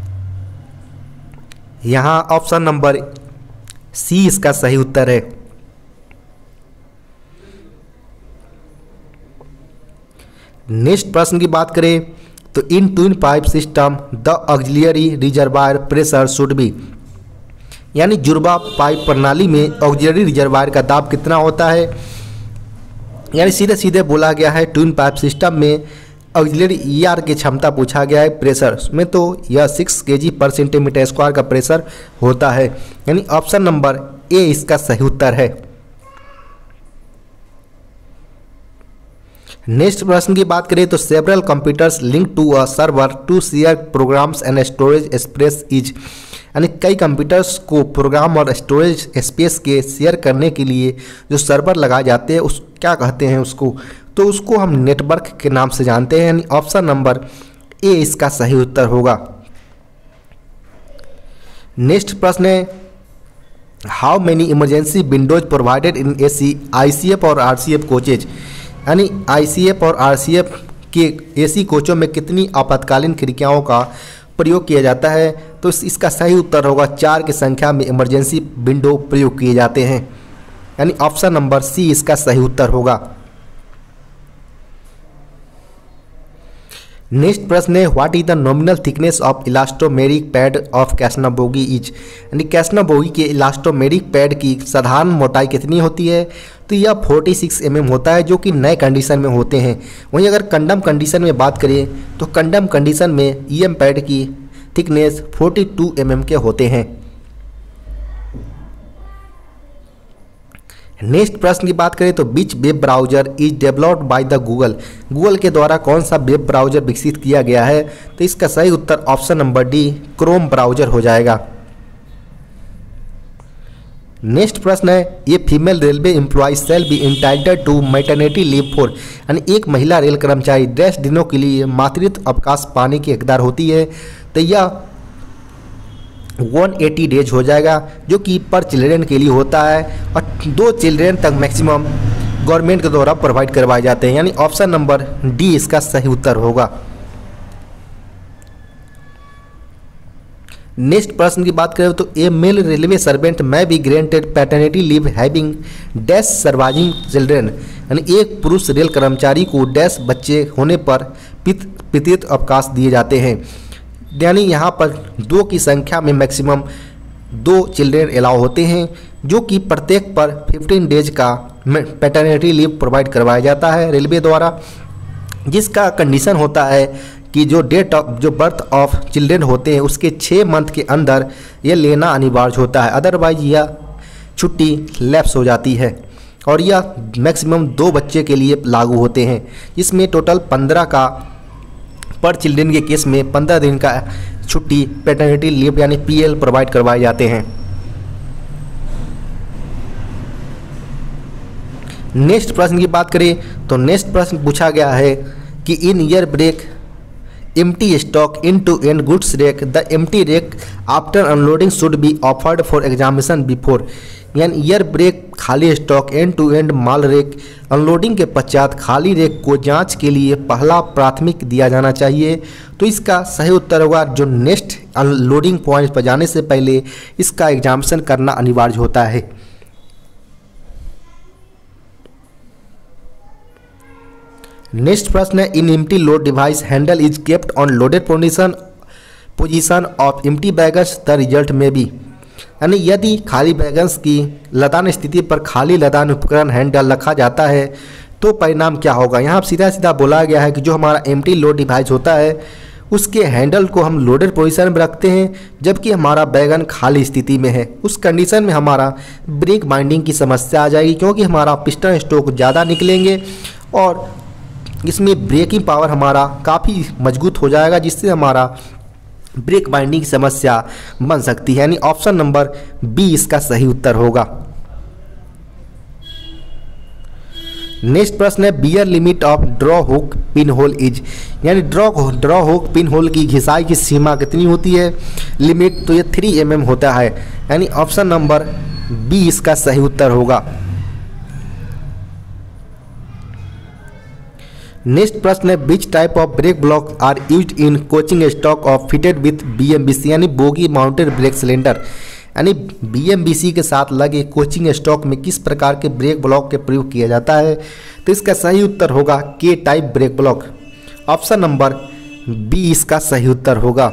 Speaker 1: यहाँ ऑप्शन नंबर सी इसका सही उत्तर है। नेक्स्ट प्रश्न की बात करें तो in twin pipe system the auxiliary reservoir pressure should be, यानी जुड़वा पाइप प्रणाली में ऑक्सिलरी रिजर्वायर का दाब कितना होता है? यानी सीधे सीधे बोला गया है ट्विन पाइप सिस्टम में ऑक्सिलरी ई आर की क्षमता पूछा गया है प्रेशर में, तो यह six K G per centimetre square का प्रेशर होता है। यानी ऑप्शन नंबर ए इसका सही उत्तर है। नेक्स्ट प्रश्न की बात करें तो several computers link to a server to share programs and storage space is, यानी कई कंप्यूटर्स को प्रोग्राम और स्टोरेज स्पेस के शेयर करने के लिए जो सर्वर लगाए जाते हैं उस क्या कहते हैं उसको? तो उसको हम नेटवर्क के नाम से जानते हैं। यानी ऑप्शन नंबर ए इसका सही उत्तर होगा। नेक्स्ट प्रश्न है, how many emergency windows provided in A C I C F और आर सी एफ कोचेज, यानी आई सी एफ और आर सी एफ के ए सी कोचों में कितनी आपातकालीन खिड़कियों का प्रयोग किया जाता है? तो इसका सही उत्तर होगा चार की संख्या में इमरजेंसी विंडो प्रयोग किए जाते हैं। यानी ऑप्शन नंबर सी इसका सही उत्तर होगा। नेक्स्ट प्रश्न है, what is the nominal thickness of elastomeric pad of casnub bogie is, यानी कैस्नाबोगी के इलास्टोमेरिक पैड की साधारण मोटाई कितनी होती है? तो यह छियालीस एम एम होता है, जो कि नए कंडीशन में होते हैं। वहीं अगर कंडम कंडीशन में बात करें तो कंडम कंडीशन में ई एम पैड की थिकनेस बयालीस एम एम के होते हैं। नेक्स्ट प्रश्न की बात करें तो which web browser is developed by the Google, Google के द्वारा कौन सा वेब ब्राउजर विकसित किया गया है? तो इसका सही उत्तर option number D Chrome browser हो जाएगा। नेक्स्ट प्रश्न है, ये female railway employ shall be entitled to maternity leave for, यानी एक महिला रेल कर्मचारी दस दिनों के लिए मातृत्व अवकाश पाने की हकदार होती है। तो यह एक सौ अस्सी डेज हो जाएगा, जो कि पर चिल्ड्रेन के लिए होता है और दो चिल्ड्रेन तक मैक्सिमम गवर्नमेंट के द्वारा प्रोवाइड करवाए जाते हैं। यानी ऑप्शन नंबर डी इसका सही उत्तर होगा। नेक्स्ट प्रश्न की बात करें तो a male railway servant may be granted paternity leave having dash surviving children, यानी एक पुरुष रेल कर्मचारी को डैश बच्चे होने पर पित पितृत्व अवकाश दिए जाते हैं। यानी यहाँ पर दो की संख्या में मैक्सिमम दो चिल्ड्रेन अलाउ होते हैं, जो कि प्रत्येक पर पंद्रह डेज का पैटर्निटी लीव प्रोवाइड करवाया जाता है रेलवे द्वारा, जिसका कंडीशन होता है कि जो डेट ऑफ जो बर्थ ऑफ चिल्ड्रेन होते हैं उसके छः मंथ के अंदर ये लेना अनिवार्य होता है, अदरवाइज यह छुट्टी लैप्स हो जाती है। और यह मैक्सिमम दो बच्चे के लिए लागू होते हैं, जिसमें टोटल पंद्रह का पर चिल्ड्रेन के केस में पंद्रह दिन का छुट्टी पैटर्निटी लीव यानी पी एल प्रोवाइड करवाए जाते हैं। नेक्स्ट प्रश्न की बात करें तो नेक्स्ट प्रश्न पूछा गया है कि in air brake empty stock end to end goods rake the empty rake after unloading should be offered for examination before, यानी ईयर ब्रेक खाली स्टॉक एंड टू एंड माल रेक अनलोडिंग के पश्चात खाली रेक को जांच के लिए पहला प्राथमिक दिया जाना चाहिए। तो इसका सही उत्तर होगा जो नेक्स्ट अनलोडिंग पॉइंट पर जाने से पहले इसका एग्जामिनेशन करना अनिवार्य होता है। नेक्स्ट प्रश्न है in empty load device handle is kept on loaded position position of empty बैगस द रिजल्ट में बी, यानी यदि खाली बैगन्स की लदान स्थिति पर खाली लदान उपकरण हैंडल रखा जाता है तो परिणाम क्या होगा? यहाँ सीधा सीधा बोला गया है कि जो हमारा एम्प्टी लोड डिवाइस होता है उसके हैंडल को हम लोडेड पोजीशन में रखते हैं, जबकि हमारा बैगन खाली स्थिति में है। उस कंडीशन में हमारा ब्रेक बाइंडिंग की समस्या आ जाएगी, क्योंकि हमारा पिस्टन स्ट्रोक ज़्यादा निकलेंगे और इसमें ब्रेकिंग पावर हमारा काफ़ी मजबूत हो जाएगा, जिससे हमारा ब्रेक बाइंडिंग की समस्या बन सकती है, यानी ऑप्शन नंबर बी इसका सही उत्तर होगा। नेक्स्ट प्रश्न है wear limit of draw hook pin hole is, यानी draw draw hook pin hole की घिसाई की सीमा कितनी होती है लिमिट, तो ये थ्री एम एम होता है, यानी ऑप्शन नंबर बी इसका सही उत्तर होगा। नेक्स्ट प्रश्न है which type of brake block are used in coaching stock of fitted with B M B C, यानी बोगी माउंटेड ब्रेक सिलेंडर, यानी बी एम बी सी के साथ लगे कोचिंग स्टॉक में किस प्रकार के ब्रेक ब्लॉक के प्रयोग किया जाता है, तो इसका सही उत्तर होगा K type brake block, option number B इसका सही उत्तर होगा।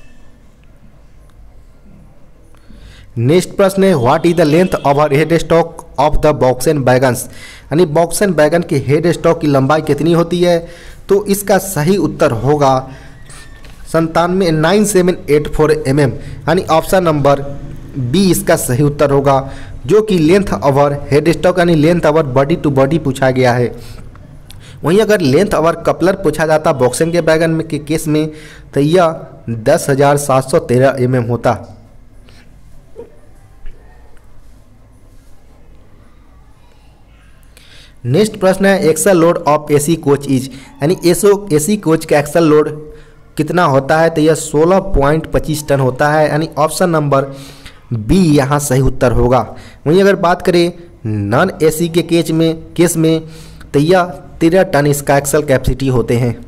Speaker 1: नेक्स्ट प्रश्न है what is the length of a head stock of the box and wagons, यानी बॉक्स एंड बैगन के हेड स्टॉक की लंबाई कितनी होती है, तो इसका सही उत्तर होगा संतानवे nine seven eight four M M, यानी ऑप्शन नंबर बी इसका सही उत्तर होगा, जो कि लेंथ ओवर हेड स्टॉक यानी length over body to body पूछा गया है। वहीं अगर लेंथ ओवर कपलर पूछा जाता बॉक्सिंग के बैगन में के केस में तो यह दस हजार सात सौ तेरह एम एम होता। नेक्स्ट प्रश्न है axle load of AC coach is, यानी एसो एसी कोच का एक्सल लोड कितना होता है, तो यह सोलह पॉइंट पच्चीस टन होता है, यानी ऑप्शन नंबर बी यहाँ सही उत्तर होगा। वहीं अगर बात करें नॉन एसी के केस में केस में तो यह तेरह टन इसका एक्सल कैपेसिटी होते हैं।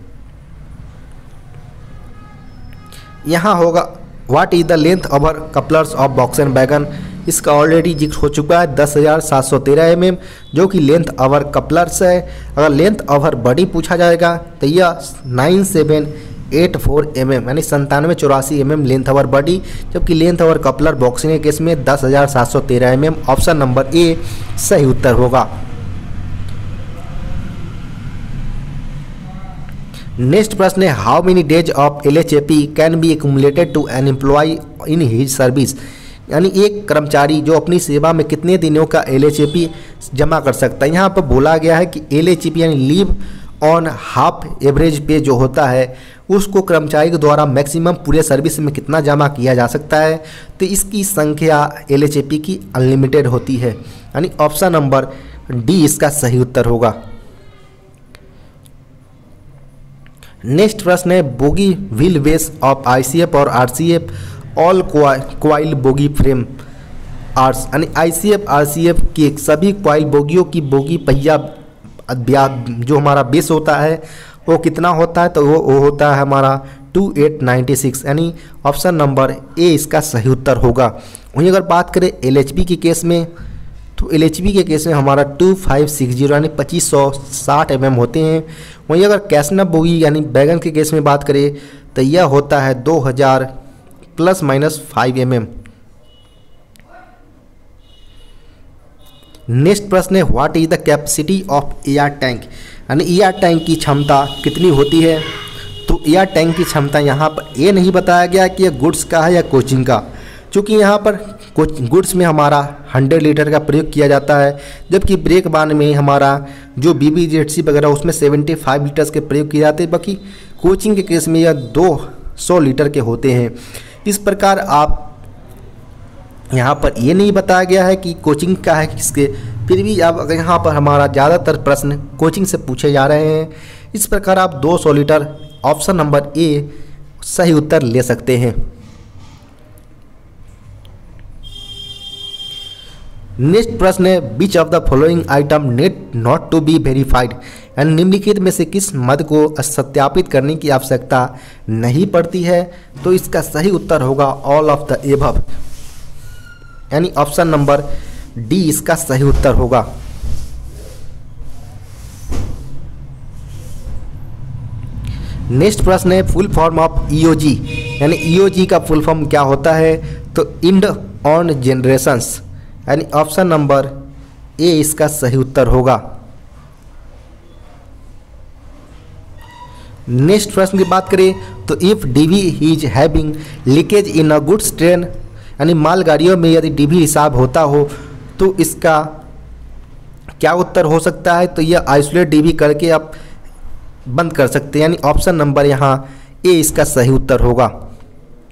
Speaker 1: यहाँ होगा what is the length over couplers of box and wagon, इसका ऑलरेडी जिक्र हो चुका है दस हज़ार सात सौ तेरह एम एम, जो कि लेंथ ओवर कपलर्स है। अगर लेंथ ओवर बॉडी पूछा जाएगा तो यह nine seven eight four M M, यानी संतानवे चौरासी M M length over body, जबकि लेंथ ओवर कपलर बॉक्सिंग के केस में दस हज़ार सात सौ तेरह M M, option number A सही उत्तर होगा। नेक्स्ट प्रश्न है how many days of L H A P can be accumulated to an employ in his service, यानी एक कर्मचारी जो अपनी सेवा में कितने दिनों का एल एच ए पी जमा कर सकता है। यहाँ पर बोला गया है कि एल एच ए पी यानी leave on half average pay जो होता है उसको कर्मचारी के द्वारा मैक्सिमम पूरे सर्विस में कितना जमा किया जा सकता है, तो इसकी संख्या एल एच ए पी की अनलिमिटेड होती है, यानी ऑप्शन नंबर डी इसका सही उत्तर होगा। नेक्स्ट प्रश्न है bogie wheel base of I C F और R C F all coil bogie frame are, यानी I C F R C F की सभी क्वाइल बोगियों की बोगी पहिया जो हमारा बेस होता है वो कितना होता है, तो वो वो होता है हमारा टू एट नाइन्टी सिक्स, यानी ऑप्शन नंबर ए इसका सही उत्तर होगा। वहीं अगर बात करें एल एच बी के केस में तो एल एच बी के केस में हमारा टू फाइव सिक्स जीरो यानी पच्चीस सौ साठ एम एम होते हैं। वहीं अगर कैसनप बोगी यानी बैगन के केस में बात करें तो यह होता है दो हज़ार plus minus five M M. Next प्रश्न है what is the capacity of air tank, यानी एयर टैंक की क्षमता कितनी होती है, तो एयर टैंक की क्षमता यहाँ पर ये नहीं बताया गया कि यह गुड्स का है या कोचिंग का, क्योंकि यहाँ पर गुड्स में हमारा हंड्रेड लीटर का प्रयोग किया जाता है, जबकि ब्रेक बान में हमारा जो बी बी जेड सी वगैरह उसमें सेवेंटी फाइव लीटर्स के प्रयोग किए जाते हैं, बाकी कोचिंग के केस में यह दो सौ लीटर के होते हैं। इस प्रकार आप यहाँ पर ये नहीं बताया गया है कि कोचिंग का है किसके, फिर भी अब अगर यहाँ पर हमारा ज़्यादातर प्रश्न कोचिंग से पूछे जा रहे हैं, इस प्रकार आप दो सौ लीटर ऑप्शन नंबर ए सही उत्तर ले सकते हैं। नेक्स्ट प्रश्न है which of the following item need not to be verified, यानी निम्नलिखित में से किस मद को सत्यापित करने की आवश्यकता नहीं पड़ती है, तो इसका सही उत्तर होगा ऑल ऑफ द एबव, यानी ऑप्शन नंबर डी इसका सही उत्तर होगा। नेक्स्ट प्रश्न है full form of E O G, यानी ई ओ जी का फुल फॉर्म क्या होता है, तो इंड ऑन जनरेशंस, यानी ऑप्शन नंबर ए इसका सही उत्तर होगा। नेक्स्ट प्रश्न की बात करें तो if DV is having leakage in a goods train, यानी मालगाड़ियों में यदि डीवी हिसाब होता हो तो इसका क्या उत्तर हो सकता है, तो यह आइसोलेट डीवी करके आप बंद कर सकते हैं, यानी ऑप्शन नंबर यहाँ ए इसका सही उत्तर होगा।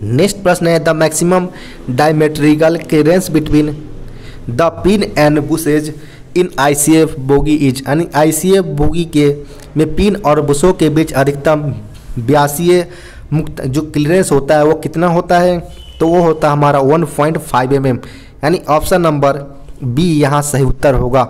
Speaker 1: नेक्स्ट प्रश्न है the maximum diametrical clearance between the pin and bushes in ICF bogie is, यानी आईसीएफ बोगी के में पिन और बुशों के बीच अधिकतम ब्यासीय मुक्त जो क्लियरेंस होता है वो कितना होता है, तो वो होता है हमारा one point five M M, यानी ऑप्शन नंबर बी यहाँ सही उत्तर होगा।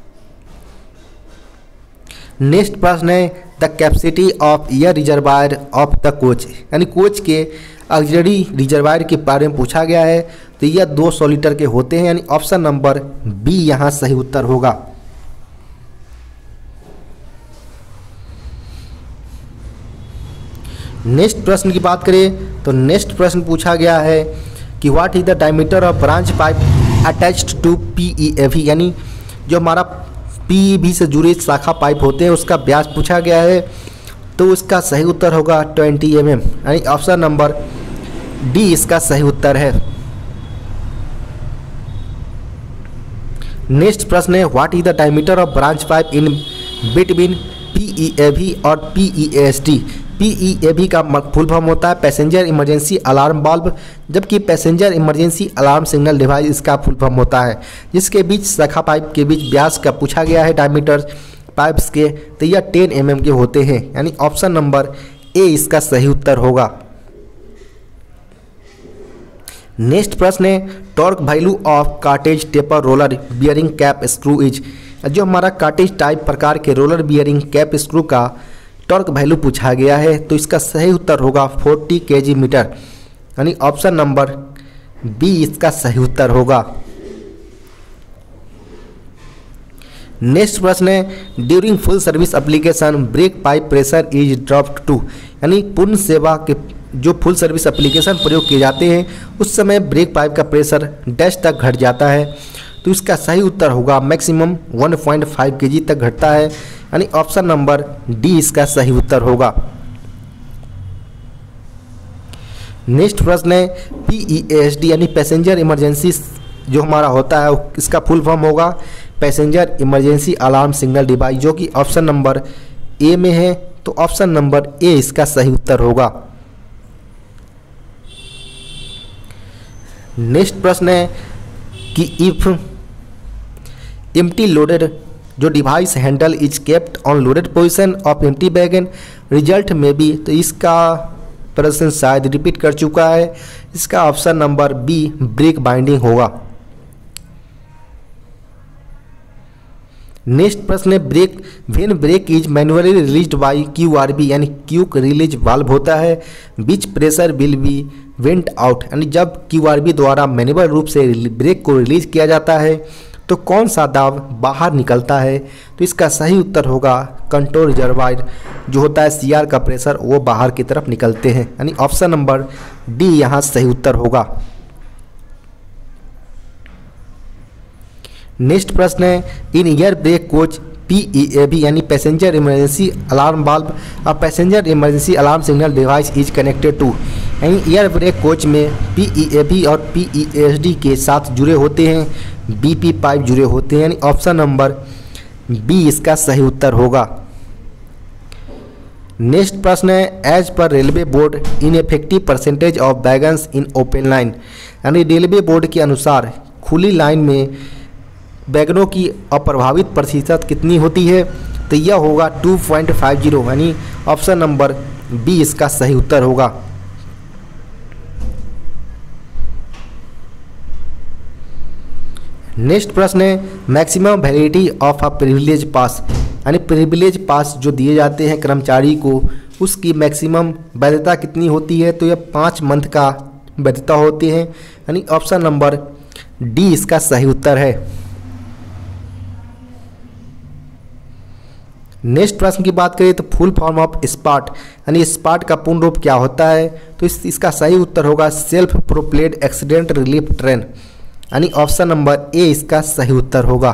Speaker 1: नेक्स्ट प्रश्न है the capacity of air reservoir of the coach, यानी कोच के ऑक्सीजरी रिजर्वायर के बारे में पूछा गया है, तो यह दो सौ लीटर के होते हैं, यानी ऑप्शन नंबर बी यहाँ सही उत्तर होगा। नेक्स्ट प्रश्न की बात करें तो नेक्स्ट प्रश्न पूछा गया है कि what is the diameter of branch pipe attached to PEAV, यानी जो हमारा पीईवी से जुड़े शाखा पाइप होते हैं उसका व्यास पूछा गया है, तो उसका सही उत्तर होगा ट्वेंटी एम एम, यानी ऑप्शन नंबर डी इसका सही उत्तर है। नेक्स्ट प्रश्न है what is the diameter of branch pipe in between PEAV और पीईएसटी। पीईएवी का फुल फॉर्म होता है पैसेंजर इमरजेंसी अलार्म बल्ब, जबकि passenger emergency alarm signal device इसका फुल फॉर्म होता है, जिसके बीच शाखा पाइप के बीच व्यास का पूछा गया है डायमीटर पाइप्स के, तो यह टेन एम एम के होते हैं, यानी ऑप्शन नंबर ए इसका सही उत्तर होगा। नेक्स्ट प्रश्न है torque value of cartridge taper roller bearing cap screw is, जो हमारा कार्टेज टाइप प्रकार के रोलर बियरिंग कैप स्क्रू का टॉर्क वैल्यू पूछा गया है, तो इसका सही उत्तर होगा फोर्टी केजी मीटर, यानी ऑप्शन नंबर बी इसका सही उत्तर होगा। नेक्स्ट प्रश्न है during full service application brake pipe pressure is dropped to, यानी पूर्ण सेवा के जो फुल सर्विस एप्लीकेशन प्रयोग किए जाते हैं उस समय ब्रेक पाइप का प्रेशर डैश तक घट जाता है, तो इसका सही उत्तर होगा maximum one point five KG तक घटता है, यानी ऑप्शन नंबर डी इसका सही उत्तर होगा। नेक्स्ट प्रश्न है पीईएसडी यानी पैसेंजर इमरजेंसी जो हमारा होता है इसका फुल फॉर्म होगा passenger emergency alarm signal device, जो कि ऑप्शन नंबर ए में है, तो ऑप्शन नंबर ए इसका सही उत्तर होगा। नेक्स्ट प्रश्न है कि इफ एम्प्टी लोडेड जो device handle is kept on loaded position of empty wagon result में भी, तो इसका प्रश्न शायद रिपीट कर चुका है, इसका option number B brake binding होगा। नेक्स्ट प्रश्न है brake when brake is manually released by QRB, यानी क्यूक रिलीज वाल्व होता है which pressure will be vent out, यानी जब क्यूआरबी द्वारा मैनुअल रूप से ब्रेक को रिलीज किया जाता है तो कौन सा दाब बाहर निकलता है, तो इसका सही उत्तर होगा कंट्रोल रिजर्वायर जो होता है सीआर का प्रेशर वो बाहर की तरफ निकलते हैं, यानी ऑप्शन नंबर डी यहाँ सही उत्तर होगा। नेक्स्ट प्रश्न है in air brake coach PEAV यानी पैसेंजर इमरजेंसी अलार्म बल्ब और passenger emergency alarm signal device is connected to, यानी एयर ब्रेक कोच में पीईएवी और पीईएसडी के साथ जुड़े होते हैं, बीपी पाइप जुड़े होते हैं, यानी ऑप्शन नंबर बी इसका सही उत्तर होगा। नेक्स्ट प्रश्न है as per railway board in effective percentage of wagons in open line, यानी रेलवे बोर्ड के अनुसार खुली लाइन में वैगनों की अप्रभावित प्रतिशत कितनी होती है, तो यह होगा टू पॉइंट फाइव जीरो, यानी ऑप्शन नंबर बी इसका सही उत्तर होगा। नेक्स्ट प्रश्न है maximum validity of a privilege pass, यानी प्रिविलेज पास जो दिए जाते हैं कर्मचारी को उसकी मैक्सिमम वैधता कितनी होती है, तो यह पाँच मंथ का वैधता होती है, यानी ऑप्शन नंबर डी इसका सही उत्तर है। नेक्स्ट प्रश्न की बात करें तो फुल फॉर्म ऑफ स्पाट, यानी स्पाट का पूर्ण रूप क्या होता है, तो इस इसका सही उत्तर होगा self propelled accident relief train, यानी ऑप्शन नंबर ए इसका सही उत्तर होगा।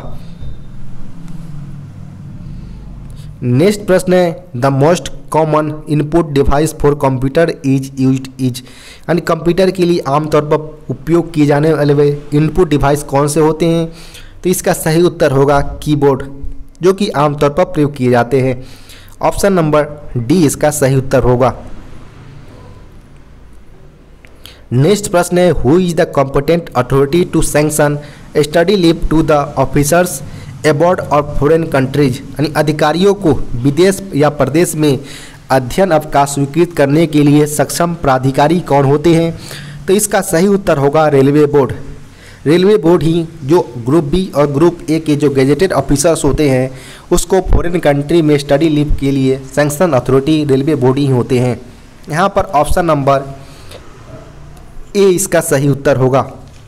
Speaker 1: नेक्स्ट प्रश्न है the most common input device for computer is used is, यानी कंप्यूटर के लिए आमतौर पर उपयोग किए जाने वाले इनपुट डिवाइस कौन से होते हैं, तो इसका सही उत्तर होगा कीबोर्ड जो कि आमतौर पर प्रयोग किए जाते हैं, ऑप्शन नंबर डी इसका सही उत्तर होगा। नेक्स्ट प्रश्न है, who is the competent authority to sanction study leave to the officers abroad और फॉरेन कंट्रीज, यानी अधिकारियों को विदेश या प्रदेश में अध्ययन अवकाश स्वीकृत करने के लिए सक्षम प्राधिकारी कौन होते हैं? तो इसका सही उत्तर होगा रेलवे बोर्ड। रेलवे बोर्ड ही जो ग्रुप बी और ग्रुप ए के जो गेजेटेड ऑफिसर्स होते हैं उसको फॉरेन कंट्री में स्टडी लीव के लिए सैंक्शन अथॉरिटी रेलवे बोर्ड ही होते हैं। यहाँ पर ऑप्शन नंबर ए इसका सही उत्तर होगा।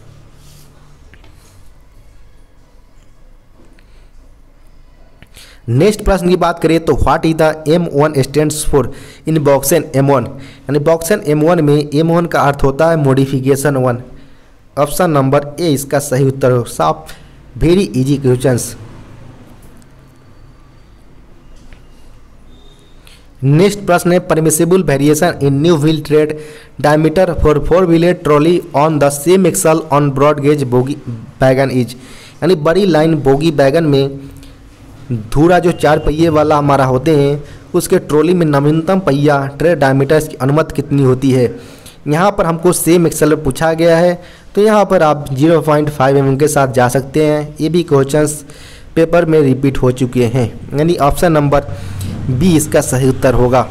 Speaker 1: नेक्स्ट प्रश्न की बात करें तो what is the M one stands for in BOXN M one, यानी बॉक्सन एम वन में एम वन का अर्थ होता है modification one. Option number A इसका सही उत्तर हो। साफ वेरी इजी क्वेश्चंस। नेक्स्ट प्रश्न है, permissible variation in new wheel tread diameter for four wheeler trolley on the same axle on broad gauge bogie wagon is, यानी बड़ी लाइन बोगी वैगन में धूरा जो चार पहिए वाला हमारा होते हैं उसके ट्रॉली में नवीनतम पहिया ट्रेड डायमीटर्स की अनुमति कितनी होती है? यहाँ पर हमको सेम एक्सल पूछा गया है तो यहाँ पर आप zero point five M M के साथ जा सकते हैं। ये भी क्वेश्चंस पेपर में रिपीट हो चुके हैं, यानी ऑप्शन नंबर बी इसका सही उत्तर होगा।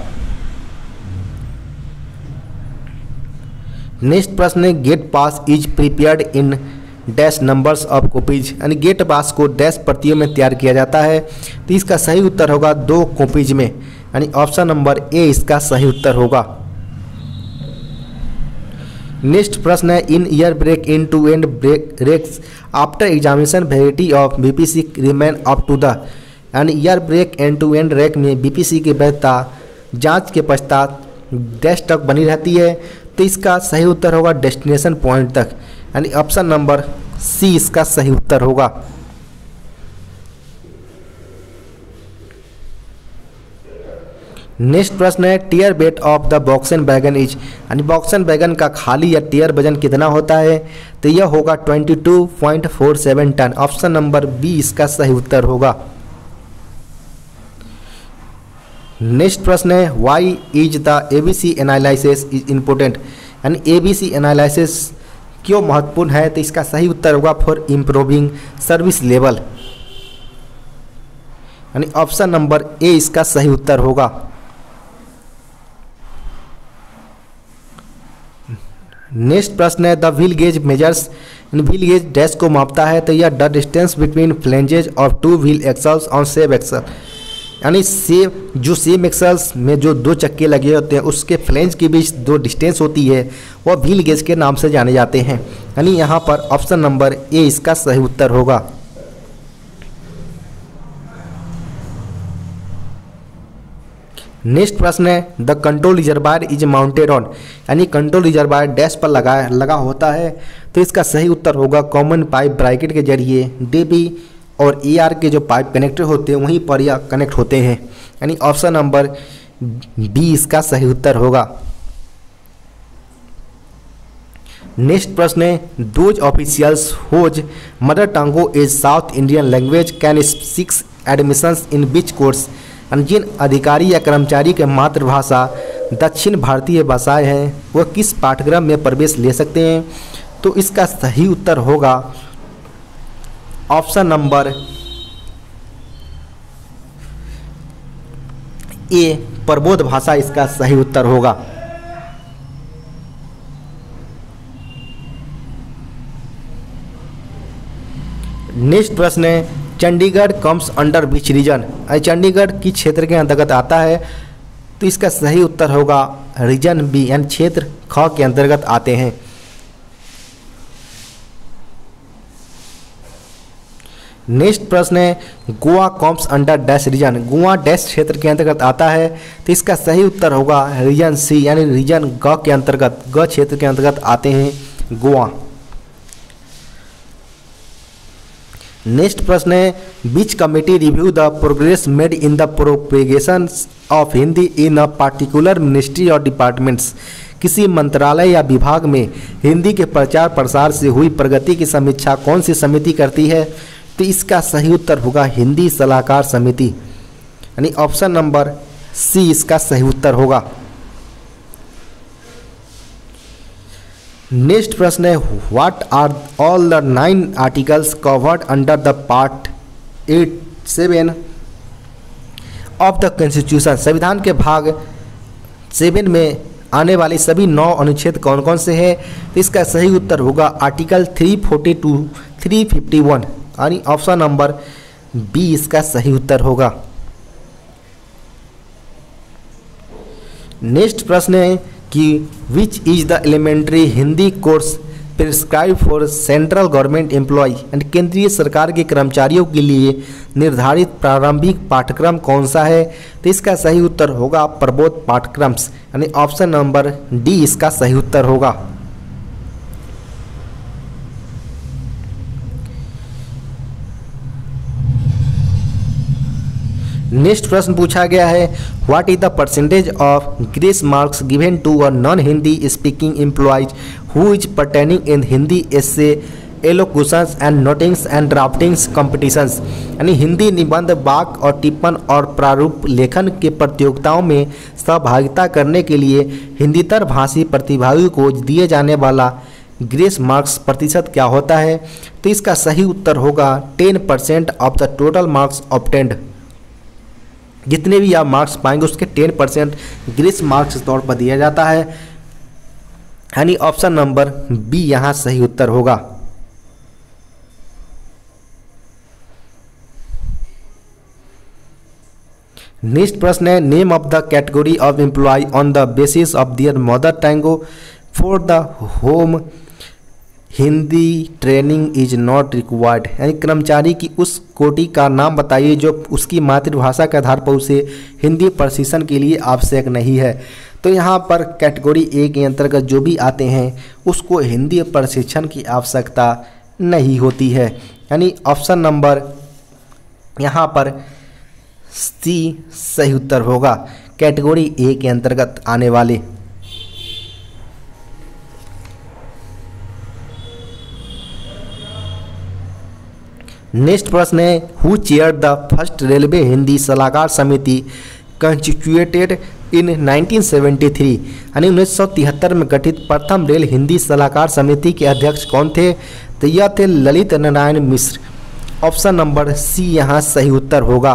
Speaker 1: नेक्स्ट प्रश्न है, gate pass is prepared in dash numbers of copies, यानी गेट पास को डैश प्रतियों में तैयार किया जाता है तो इसका सही उत्तर होगा दो कॉपीज में, यानी ऑप्शन नंबर ए इसका सही उत्तर होगा। नेक्स्ट प्रश्न है, in air brake end to end brake rakes after examination validity of BPC remain up to the, यानी air brake end to end rake में बीपीसी की वैधता जांच के पश्चात डैश तक बनी रहती है तो इसका सही उत्तर होगा डेस्टिनेशन पॉइंट तक, यानी ऑप्शन नंबर सी इसका सही उत्तर होगा। नेक्स्ट प्रश्न है, tare weight of the BOXN wagon is, यानी बॉक्सन वैगन का खाली या टीयर वजन कितना होता है? तो यह होगा बाईस point four seven ton. Option number B इसका सही उत्तर होगा। नेक्स्ट प्रश्न है, why is the ABC analysis is important, यानी एबीसी एनालिसिस क्यों महत्वपूर्ण है? तो इसका सही उत्तर होगा फॉर इम्प्रूविंग सर्विस लेवल, यानी ऑप्शन नंबर ए इसका सही उत्तर होगा। नेक्स्ट प्रश्न है, the wheel gauge measures, wheel gauge dash को मापता है तो यह the distance between flanges of two wheel axles on same axle, यानी सेम जो सेम एक्सल्स में जो दो चक्के लगे होते हैं उसके फ्लेंज के बीच दो डिस्टेंस होती है वह व्हील गेज के नाम से जाने जाते हैं, यानी यहाँ पर ऑप्शन नंबर ए इसका सही उत्तर होगा। नेक्स्ट प्रश्न है, the control reservoir is mounted on, यानी कंट्रोल रिजर्वायर डैश पर लगा लगा होता है तो इसका सही उत्तर होगा कॉमन पाइप ब्रैकेट के जरिए डीबी और ईआर के जो पाइप कनेक्टर होते हैं वहीं पर यह कनेक्ट होते हैं, यानी ऑप्शन नंबर बी इसका सही उत्तर होगा। नेक्स्ट प्रश्न है, those officials whose mother tongue is South Indian language can seek admissions in which course, जिन अधिकारी या कर्मचारी के मातृभाषा दक्षिण भारतीय भाषाएं हैं वह किस पाठ्यक्रम में प्रवेश ले सकते हैं? तो इसका सही उत्तर होगा ऑप्शन नंबर ए प्रबोध भाषा इसका सही उत्तर होगा। नेक्स्ट प्रश्न है, Chandigarh comes under which region, Chandigarh किस क्षेत्र के अंतर्गत आता है? तो इसका सही उत्तर होगा रीजन बी, यानी क्षेत्र ख के अंतर्गत आते हैं। नेक्स्ट प्रश्न है, Goa comes under dash region, Goa dash क्षेत्र के अंतर्गत आता है तो इसका सही उत्तर होगा रीजन सी, यानी रीजन ग के अंतर्गत ग क्षेत्र के अंतर्गत आते हैं गोवा। नेक्स्ट प्रश्न है, which committee review the progress made in the propagation of Hindi in a particular ministry और डिपार्टमेंट्स, किसी मंत्रालय या विभाग में हिंदी के प्रचार प्रसार से हुई प्रगति की समीक्षा कौन सी समिति करती है? तो इसका सही उत्तर होगा हिंदी सलाहकार समिति, यानी ऑप्शन नंबर सी इसका सही उत्तर होगा। नेक्स्ट प्रश्न है what are all the nine articles covered under the part eight seven of the constitution. संविधान के भाग सेवन में आने वाले सभी नौ अनुच्छेद कौन कौन से हैं? तो इसका सही उत्तर होगा article three forty two, three fifty one, यानी ऑप्शन नंबर बी इसका सही उत्तर होगा। नेक्स्ट प्रश्न है कि which is the elementary Hindi course prescribe for central government employee and केंद्रीय सरकार के कर्मचारियों के लिए निर्धारित प्रारंभिक पाठ्यक्रम कौन सा है? तो इसका सही उत्तर होगा प्रबोध पाठ्यक्रम्स, यानी ऑप्शन नंबर डी इसका सही उत्तर होगा। नेक्स्ट प्रश्न पूछा गया है what is the percentage of grace marks given to a non Hindi speaking employees who is pertaining in Hindi essay elocutions and notings and draftings competitions, यानी हिंदी निबंध, वाक्य और टिप्पण और प्रारूप लेखन के प्रतियोगिताओं में सहभागिता करने के लिए हिंदीतर भाषी प्रतिभागियों को दिए जाने वाला ग्रेस मार्क्स प्रतिशत क्या होता है? तो इसका सही उत्तर होगा ten percent of the total marks obtained. जितने भी आप मार्क्स पाएंगे उसके टेन परसेंट ग्रेस मार्क्स के तौर पर दिया जाता है, यानी ऑप्शन नंबर बी यहाँ सही उत्तर होगा। नेक्स्ट प्रश्न है name of the category of employee on the basis of their mother tongue for the whom Hindi training is not required, यानी कर्मचारी की उस कोटि का नाम बताइए जो उसकी मातृभाषा के आधार पर उसे हिंदी प्रशिक्षण के लिए आवश्यक नहीं है। तो यहाँ पर कैटेगरी ए के अंतर्गत जो भी आते हैं उसको हिंदी प्रशिक्षण की आवश्यकता नहीं होती है, यानी ऑप्शन नंबर यहाँ पर सी सही उत्तर होगा कैटेगरी ए के अंतर्गत आने वाले। नेक्स्ट प्रश्न है who chair the first railway Hindi सलाहकार समिति constituted in nineteen seventy three, यानी उन्नीस सौ तिहत्तर में गठित प्रथम रेल हिंदी सलाहकार समिति के अध्यक्ष कौन थे? तो यह थे Lalit Narayan Mishra, option number C यहाँ सही उत्तर होगा।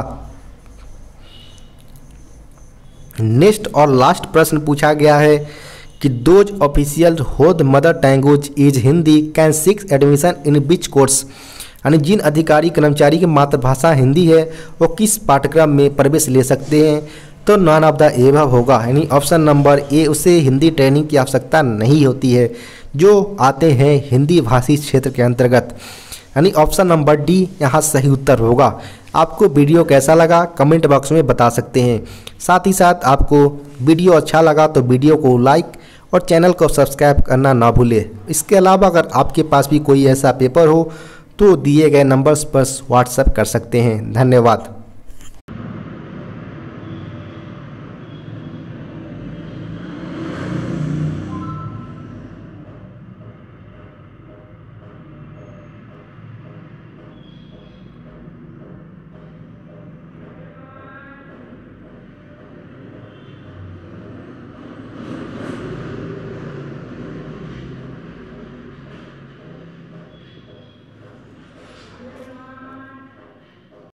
Speaker 1: नेक्स्ट और लास्ट प्रश्न पूछा गया है कि those official whose mother language is Hindi can seek admission in which course, यानी जिन अधिकारी कर्मचारी की मातृभाषा हिंदी है वो किस पाठ्यक्रम में प्रवेश ले सकते हैं? तो नॉन ऑफ द एबव होगा, यानी ऑप्शन नंबर ए उसे हिंदी ट्रेनिंग की आवश्यकता नहीं होती है जो आते हैं हिंदी भाषी क्षेत्र के अंतर्गत, यानी ऑप्शन नंबर डी यहाँ सही उत्तर होगा। आपको वीडियो कैसा लगा कमेंट बॉक्स में बता सकते हैं। साथ ही साथ आपको वीडियो अच्छा लगा तो वीडियो को लाइक और चैनल को सब्सक्राइब करना ना भूलें। इसके अलावा अगर आपके पास भी कोई ऐसा पेपर हो तो दिए गए नंबर्स पर व्हाट्सएप कर सकते हैं। धन्यवाद।